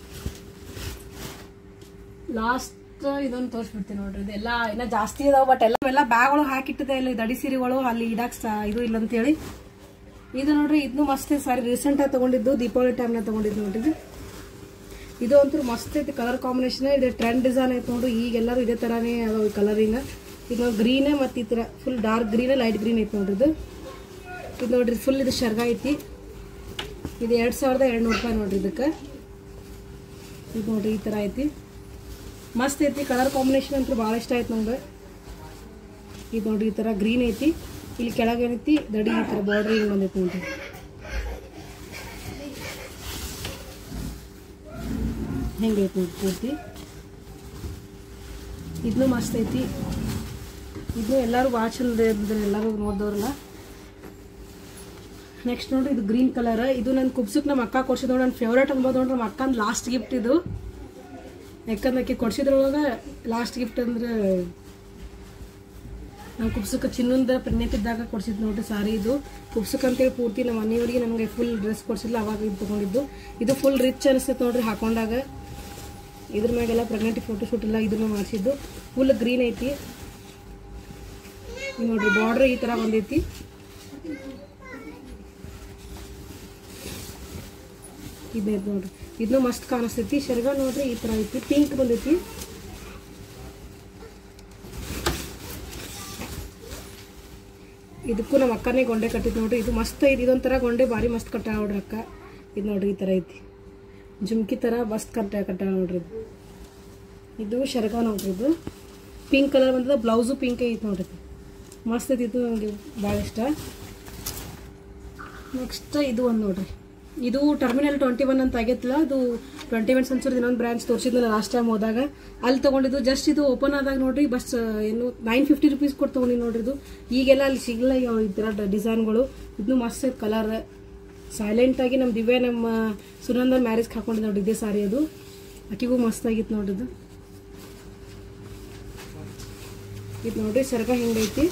A: ಲಾಸ್ಟ್ ಇದೊಂದು ತೋರಿಸ್ಬಿಡ್ತೀನಿ ನೋಡ್ರಿ. ಇದೆಲ್ಲ ಇನ್ನ ಜಾಸ್ತಿ ಇದಾವ, ಬಟ್ ಎಲ್ಲ ಎಲ್ಲ ಬ್ಯಾಗ್ಗಳು ಹಾಕಿಟ್ಟಿದೆ ಇಲ್ಲಿ ದಡಿ ಸೀರೆಗಳು ಅಲ್ಲಿ ಇಡಾಕ್ ಇದು ಇಲ್ಲ ಅಂತೇಳಿ. ಇದು ನೋಡ್ರಿ, ಇದನ್ನು ಮಸ್ತ್ ಐತಿ ಸಾರಿ. ರೀಸೆಂಟ್ ಆಗಿ ತಗೊಂಡಿದ್ದು, ದೀಪಾವಳಿ ಟೈಮ್ನಾಗ ತಗೊಂಡಿದ್ದು ನೋಡ್ರಿ. ಇದು ಅಂತೂ ಮಸ್ತ್ ಐತಿ, ಕಲರ್ ಕಾಂಬಿನೇಷನ್. ಇದು ಟ್ರೆಂಡ್ ಡಿಸೈನ್ ಐತಿ ನೋಡ್ರಿ, ಈಗೆಲ್ಲರೂ ಇದೇ ತರಾನೇ ಅದಾವ ಕಲರಿಂಗ್. ಇದು ಗ್ರೀನ್ ಮತ್ತು ಈ ತರ full dark green, light green ಐತಿ ನೋಡ್ರಿ. ಇದು ಇದು ನೋಡ್ರಿ ಫುಲ್ ಇದು ಶರ್ಗ ಐತಿ. ಇದು ಎರಡ್ ಸಾವಿರದ ಎರಡ್ನೂರು ರೂಪಾಯಿ ನೋಡ್ರಿ ಇದಕ್ಕೆ. ಇದು ನೋಡ್ರಿ ಈ ತರ ಐತಿ, ಮಸ್ತ್ ಐತಿ. ಕಲರ್ ಕಾಂಬಿನೇಷನ್ ಅಂತೂ ಭಾಳ ಇಷ್ಟ ಆಯ್ತು ನಂಗೆ. ಇದು ನೋಡ್ರಿ ಈ ತರ ಗ್ರೀನ್ ಐತಿ, ಇಲ್ಲಿ ಕೆಳಗೆ ಏನೈತಿ ದಡಿ ಈ ತರ ಬಾರ್ಡರ್ ಹಿಂಗೆ ಬಂದೈತಿ ನೋಡ್ರಿ. ಹೆಂಗೈತಿ ನೋಡ್ರಿ ಪೂರ್ತಿ. ಇದನ್ನು ಮಸ್ತ್ ಐತಿ. ಇದು ಎಲ್ಲರೂ ಭಾಳ ಚಂದ ಇದ್ರೆ ಎಲ್ಲರೂ ನೋಡಿದವ್ರಲ್ಲ. ನೆಕ್ಸ್ಟ್ ನೋಡ್ರಿ ಇದು ಗ್ರೀನ್ ಕಲರ್. ಇದು ನನ್ನ ಕುಬ್ಸಕ್ಕೆ ನಮ್ಮ ಅಕ್ಕ ಕೊಡ್ಸಿದ್ ನೋಡಿ, ನನ್ನ ಫೇವ್ರೇಟ್ ಅನ್ಬೋದು ನೋಡ್ರಿ. ನಮ್ಮ ಅಕ್ಕಂದು ಲಾಸ್ಟ್ ಗಿಫ್ಟ್ ಇದು. ಯಾಕಂದ್ರೆ ಆಕೆ ಕೊಡ್ಸಿದ್ರೊಳಗೆ ಲಾಸ್ಟ್ ಗಿಫ್ಟ್ ಅಂದ್ರೆ ನಮ್ಮ ಕುಬ್ಸಕ್ಕೆ ಚಿನ್ನದ ಪ್ರೆಗ್ನೆಂಟ್ ಇದ್ದಾಗ ಕೊಡ್ಸಿದ್ ನೋಡ್ರಿ ಸಾರಿ. ಇದು ಕುಬ್ಸಕ್ಕೆ ಅಂತೇಳಿ ಪೂರ್ತಿ ನಮ್ಮ ಮನೆಯವರಿಗೆ ನಮಗೆ ಫುಲ್ ಡ್ರೆಸ್ ಕೊಡ್ಸಿಲ್ಲ, ಅವಾಗ ಇದು ತೊಗೊಂಡಿದ್ದು. ಇದು ಫುಲ್ ರಿಚ್ ಅನಿಸ್ತೈತೆ ನೋಡ್ರಿ ಹಾಕೊಂಡಾಗ. ಇದ್ರ ಮ್ಯಾಗೆಲ್ಲ ಪ್ರೆಗ್ನೆಂಟ್ ಫೋಟೋ ಶೂಟ್ ಎಲ್ಲ ಇದನ್ನು ಮಾಡಿಸಿದ್ದು. ಫುಲ್ ಗ್ರೀನ್ ಐತಿ ನೋಡ್ರಿ, ಬಾರ್ಡರ್ ಈ ತರ ಬಂದೈತಿ. ಇದೈತಿ ನೋಡ್ರಿ, ಇದನ್ನು ಮಸ್ತ್ ಕಾಣಿಸ್ತೈತಿ. ಶರ್ಗ ನೋಡ್ರಿ ಈ ತರ ಐತಿ, ಪಿಂಕ್ ಬಂದೈತಿ. ಇದಕ್ಕೂ ನಮ್ಮ ಅಕ್ಕನೇ ಗೊಂಡೆ ಕಟ್ಟಿದ್ ನೋಡ್ರಿ. ಇದು ಮಸ್ತ್ ಐತಿ, ಇದೊಂಥರ ಗೊಂಡೆ ಭಾರಿ ಮಸ್ತ್ ಕಟ್ಟ ನೋಡ್ರಿ ಅಕ್ಕ. ಇದು ನೋಡ್ರಿ ಈ ತರ ಐತಿ, ಜುಮ್ಕಿ ತರ ಮಸ್ತ್ ಕಟ್ಟ ಕಟ್ಟ ನೋಡ್ರಿ. ಇದು ಶರ್ಗ ನೋಡ್ರಿ, ಇದು ಪಿಂಕ್ ಕಲರ್ ಬಂದದ, ಬ್ಲೌಸು ಪಿಂಕ್ ಐತಿ ನೋಡ್ರಿ, ಮಸ್ತ್ ಐತಿ. ಇದು ನನಗೆ ಭಾಳ ಇಷ್ಟ. ನೆಕ್ಸ್ಟ್ ಇದು ಒಂದು ನೋಡ್ರಿ, ಇದು ಟರ್ಮಿನಲ್ ಟ್ವೆಂಟಿ ಒನ್ ಅಂತ ಆಗೈತಿಲ್ಲ, ಅದು ಟ್ವೆಂಟಿ ಒನ್ ಸೆನ್ಸರ್ ಇನ್ನೊಂದು ಬ್ರಾಂಚ್ ತೋರಿಸಿದ್ನಲ್ಲ ಲಾಸ್ಟ್ ಟೈಮ್ ಹೋದಾಗ, ಅಲ್ಲಿ ತೊಗೊಂಡಿದ್ದು. ಜಸ್ಟ್ ಇದು ಓಪನ್ ಆದಾಗ ನೋಡ್ರಿ ಬಸ್ ಏನು ನೈನ್ ಫಿಫ್ಟಿ ರುಪೀಸ್ ಕೊಟ್ಟು ತೊಗೊಂಡಿ ನೋಡ್ರಿ. ಇದು ಈಗೆಲ್ಲ ಅಲ್ಲಿ ಸಿಗಲ್ಲ ಈ ಥರ ಡಿಸೈನ್ಗಳು. ಇದನ್ನು ಮಸ್ತ್ ಐತೆ ಕಲರ್. ಸೈಲೆಂಟ್ ಆಗಿ ನಮ್ಮ ದಿವ್ಯ ನಮ್ಮ ಸುನಂದ ಮ್ಯಾರೇಜ್ಗೆ ಹಾಕೊಂಡಿದ್ದು ನೋಡ್ರಿ ಇದೇ ಸಾರಿ. ಅದು ಆಕಿಗೂ ಮಸ್ತ್ ಆಗಿತ್ತು ನೋಡ್ರಿ. ಇದು ಇದು ನೋಡ್ರಿ ಸರ್ಗ ಹಿಂಗೈತಿ,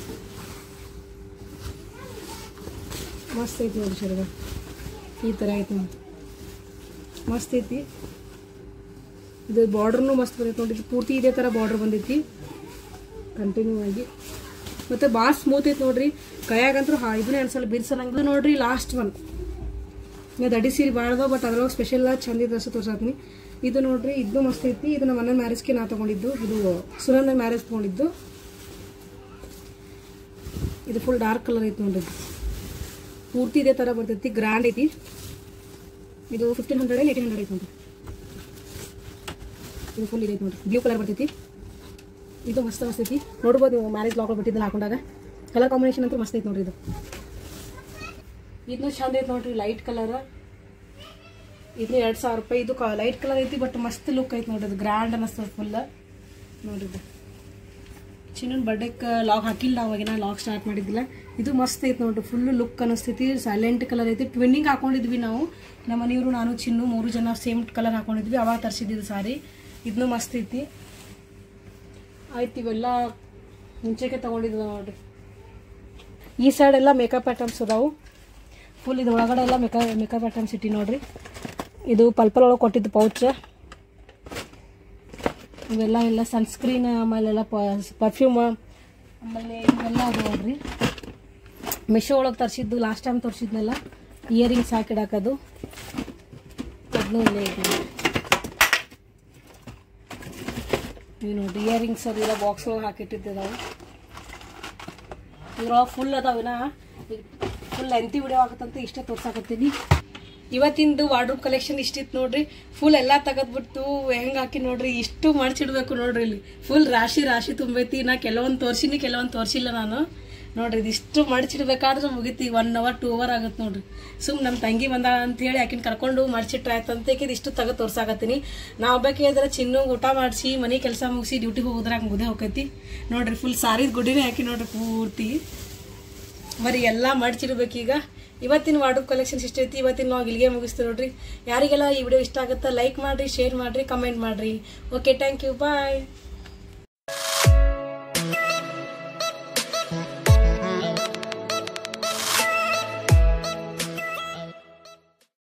A: ಮಸ್ತ್ ಐತಿ ನೋಡ್ರಿ ಸರ್ಗ ಈ ಥರ ಐತಿ ನೋಡಿ, ಮಸ್ತ್ ಐತಿ. ಇದು ಬಾರ್ಡ್ರೂ ಮಸ್ತ್ ಬಂದೈತಿ ನೋಡ್ರಿ, ಪೂರ್ತಿ ಇದೇ ಥರ ಬಾರ್ಡ್ರ್ ಬಂದೈತಿ ಕಂಟಿನ್ಯೂ ಆಗಿ. ಮತ್ತು ಭಾಳ ಸ್ಮೂತ್ ಐತಿ ನೋಡ್ರಿ, ಕೈಯಾಗಂತೂ ಹಾ ಇದನ್ನೇ ಅನ್ಸಲ್ಲ, ಬಿರ್ಸಲ್ಲಂಗಿಲ್ಲ ನೋಡ್ರಿ. ಲಾಸ್ಟ್ ಒನ್ ದಡಿ ಸೀರೆ ಭಾಳದ, ಬಟ್ ಅದ್ರೊಳಗೆ ಸ್ಪೆಷಲ್ ಚಂದ ಡ್ರೆಸ್ ತೋರ್ಸಾತ್ನಿ. ಇದು ನೋಡ್ರಿ, ಇದು ಮಸ್ತ್ ಐತಿ. ಇದು ನಮ್ಮ ಅಣ್ಣನ ಮ್ಯಾರೇಜ್ಗೆ ನಾ ತೊಗೊಂಡಿದ್ದು, ಇದು ಸುನಂದ ಮ್ಯಾರೇಜ್ ತೊಗೊಂಡಿದ್ದು. ಇದು ಫುಲ್ ಡಾರ್ಕ್ ಕಲರ್ ಐತಿ ನೋಡ್ರಿ, ಪೂರ್ತಿ ಇದೇ ಥರ ಬರ್ತೈತಿ, ಗ್ರ್ಯಾಂಡ್ ಐತಿ. ಇದು ಫಿಫ್ಟೀನ್ ಹಂಡ್ರೆಡ್ ಏಯ್ಟೀನ್ ಹಂಡ್ರೆಡ್ ಐತಿ ನೋಡ್ರಿ. ಇದು ಫುಲ್ ಇದೈತಿ ನೋಡ್ರಿ, ಬ್ಲೂ ಕಲರ್ ಬರ್ತೈತಿ. ಇದು ಮಸ್ತ್ ಮಸ್ತ್ ಐತಿ ನೋಡ್ಬೋದು ನೀವು, ಮ್ಯಾರೇಜ್ ಲಾಕ್ ಬಿಟ್ಟಿದ್ದಲ್ಲ ಹಾಕೊಂಡಾಗ. ಕಲರ್ ಕಾಂಬಿನೇಷನ್ ಅಂತೂ ಮಸ್ತ್ ಐತಿ ನೋಡ್ರಿ. ಇದು ಇದನ್ನು ಚಂದ ಐತಿ ನೋಡ್ರಿ, ಲೈಟ್ ಕಲರ್. ಇದು ಎರಡು ಸಾವಿರ ರೂಪಾಯಿ. ಇದು ಲೈಟ್ ಕಲರ್ ಐತಿ, ಬಟ್ ಮಸ್ತ್ ಲುಕ್ ಐತಿ ನೋಡ್ರಿ, ಅದು ಗ್ರ್ಯಾಂಡ್ ಅನ್ನಿಸ್ತದೆ ಫುಲ್ ನೋಡ್ರಿ. ಇದು ಚಿನ್ನನ್ ಬರ್ಡೇಕ್ಕೆ ಲಾಕ್ ಹಾಕಿಲ್ಲ, ಅವಾಗಿನ ಲಾಕ್ ಸ್ಟಾರ್ಟ್ ಮಾಡಿದ್ದಿಲ್ಲ. ಇದು ಮಸ್ತ್ ಐತಿ ನೋಡ್ರಿ, ಫುಲ್ ಲುಕ್ ಅನಿಸ್ತೈತಿ. ಸೈಲೆಂಟ್ ಕಲರ್ ಐತಿ. ಟ್ವಿನ್ನಿಂಗ್ ಹಾಕೊಂಡಿದ್ವಿ ನಾವು, ನಮ್ಮ ಮನೆಯವರು ನಾನು ಚಿನ್ನು ಮೂರು ಜನ ಸೇಮ್ ಕಲರ್ ಹಾಕೊಂಡಿದ್ವಿ, ಅವಾಗ ತರಿಸಿದ್ದು ಸಾರಿ. ಇದನ್ನು ಮಸ್ತ್ ಐತಿ. ಆಯ್ತು, ಇವೆಲ್ಲ ಮುಂಚೆಗೆ ತೊಗೊಂಡಿದ್ವಿ ನೋಡ್ರಿ. ಈ ಸೈಡ್ ಎಲ್ಲ ಮೇಕಪ್ ಐಟಮ್ಸ್ ಅದಾವು ಫುಲ್. ಇದು ಒಳಗಡೆ ಎಲ್ಲ ಮೇಕಪ್ ಮೇಕಪ್ ಐಟಮ್ಸ್ ಇಟ್ಟಿ ನೋಡ್ರಿ. ಇದು ಪಲ್ಪಲ್ ಒಳಗೆ ಕೊಟ್ಟಿದ್ದು ಪೌಚ್. ಇವೆಲ್ಲ ಎಲ್ಲ ಸನ್ಸ್ಕ್ರೀನ್, ಆಮೇಲೆಲ್ಲ ಪರ್ಫ್ಯೂಮ್, ಆಮೇಲೆ ಇವೆಲ್ಲ ಅದು ನೋಡ್ರಿ. ಮಿಶೋ ಒಳಗೆ ತರಿಸಿದ್ದು, ಲಾಸ್ಟ್ ಟೈಮ್ ತೋರಿಸಿದ್ನೆಲ್ಲ ಇಯರಿಂಗ್ಸ್ ಹಾಕಿಡಾಕೋದು. ಅದನ್ನೂ ಇಲ್ಲೇ ಇದೆ ಇವು ನೋಡ್ರಿ, ಇಯರಿಂಗ್ಸ್ ಅದೆಲ್ಲ ಬಾಕ್ಸ್ ಒಳಗೆ ಹಾಕಿಟ್ಟಿದ್ದಾವೆ. ಇದ್ರೊಳಗೆ ಫುಲ್ ಅದಾವಿನ ಫುಲ್ ಲೆಂತಿ ವಿಡಿಯೋ ಆಗತ್ತಂತ ಇಷ್ಟೇ ತೋರ್ಸಾಕತ್ತೀನಿ. ಇವತ್ತಿಂದು ವಾರ್ಡ್ರೂಬ್ ಕಲೆಕ್ಷನ್ ಇಷ್ಟಿತ್ತು ನೋಡ್ರಿ. ಫುಲ್ ಎಲ್ಲ ತೆಗೆದ್ಬಿಟ್ಟು ಹೆಂಗೆ ಹಾಕಿ ನೋಡ್ರಿ, ಇಷ್ಟು ಮಡ್ಚಿಡ್ಬೇಕು ನೋಡ್ರಿ. ಇಲ್ಲಿ ಫುಲ್ ರಾಶಿ ರಾಶಿ ತುಂಬೈತಿ. ನಾ ಕೆಲವೊಂದು ತೋರಿಸಿನಿ, ಕೆಲವೊಂದು ತೋರಿಸಿಲ್ಲ ನಾನು. ನೋಡ್ರಿ ಇದಿಷ್ಟು ಮಡ್ಚಿಡ್ಬೇಕಾದ್ರೆ ಮುಗಿತಿ ಒನ್ ಅವರ್ ಟೂ ಅವರ್ ಆಗುತ್ತೆ ನೋಡ್ರಿ. ಸುಮ್ ನಮ್ಮ ತಂಗಿ ಬಂದ ಅಂತ ಹೇಳಿ ಆಕಿನ ಕರ್ಕೊಂಡು ಮಡ್ಚಿಟ್ರೆ ಆಯ್ತು ಅಂತ ಇಷ್ಟು ತೆಗೆದು ತೋರ್ಸಾಕತ್ತೀನಿ. ನಾವು ಬೇಕಾದ್ರೆ ಚಿನ್ನು ಊಟ ಮಾಡಿಸಿ ಮನೆ ಕೆಲಸ ಮುಗಿಸಿ ಡ್ಯೂಟಿಗೆ ಹೋಗೋದ್ರಾಗ ಮುಗ್ದೆ ಹೋಗೈತಿ ನೋಡ್ರಿ. ಫುಲ್ ಸಾರಿದ ಗುಡ್ಡಿನೇ ಹಾಕಿ ನೋಡ್ರಿ ಪೂರ್ತಿ ಬರೀ ಎಲ್ಲ ಮಡ್ಚಿಡ್ಬೇಕೀಗ. ಇವತ್ತಿನ ವಾರ್ಡ್ರೋಬ್ ಕಲೆಕ್ಷನ್ಸ್ ಇಷ್ಟ ಐತಿ. ಇವತ್ತಿನ ನಾವು ಇಲ್ಲಿಗೆ ಮುಗಿಸ್ತೀವಿ ನೋಡ್ರಿ. ಯಾರಿಗೆಲ್ಲ ಈ ವಿಡಿಯೋ ಇಷ್ಟ ಆಗುತ್ತಾ ಲೈಕ್ ಮಾಡಿರಿ, ಶೇರ್ ಮಾಡಿರಿ, ಕಮೆಂಟ್ ಮಾಡಿರಿ. Okay, thank you, bye.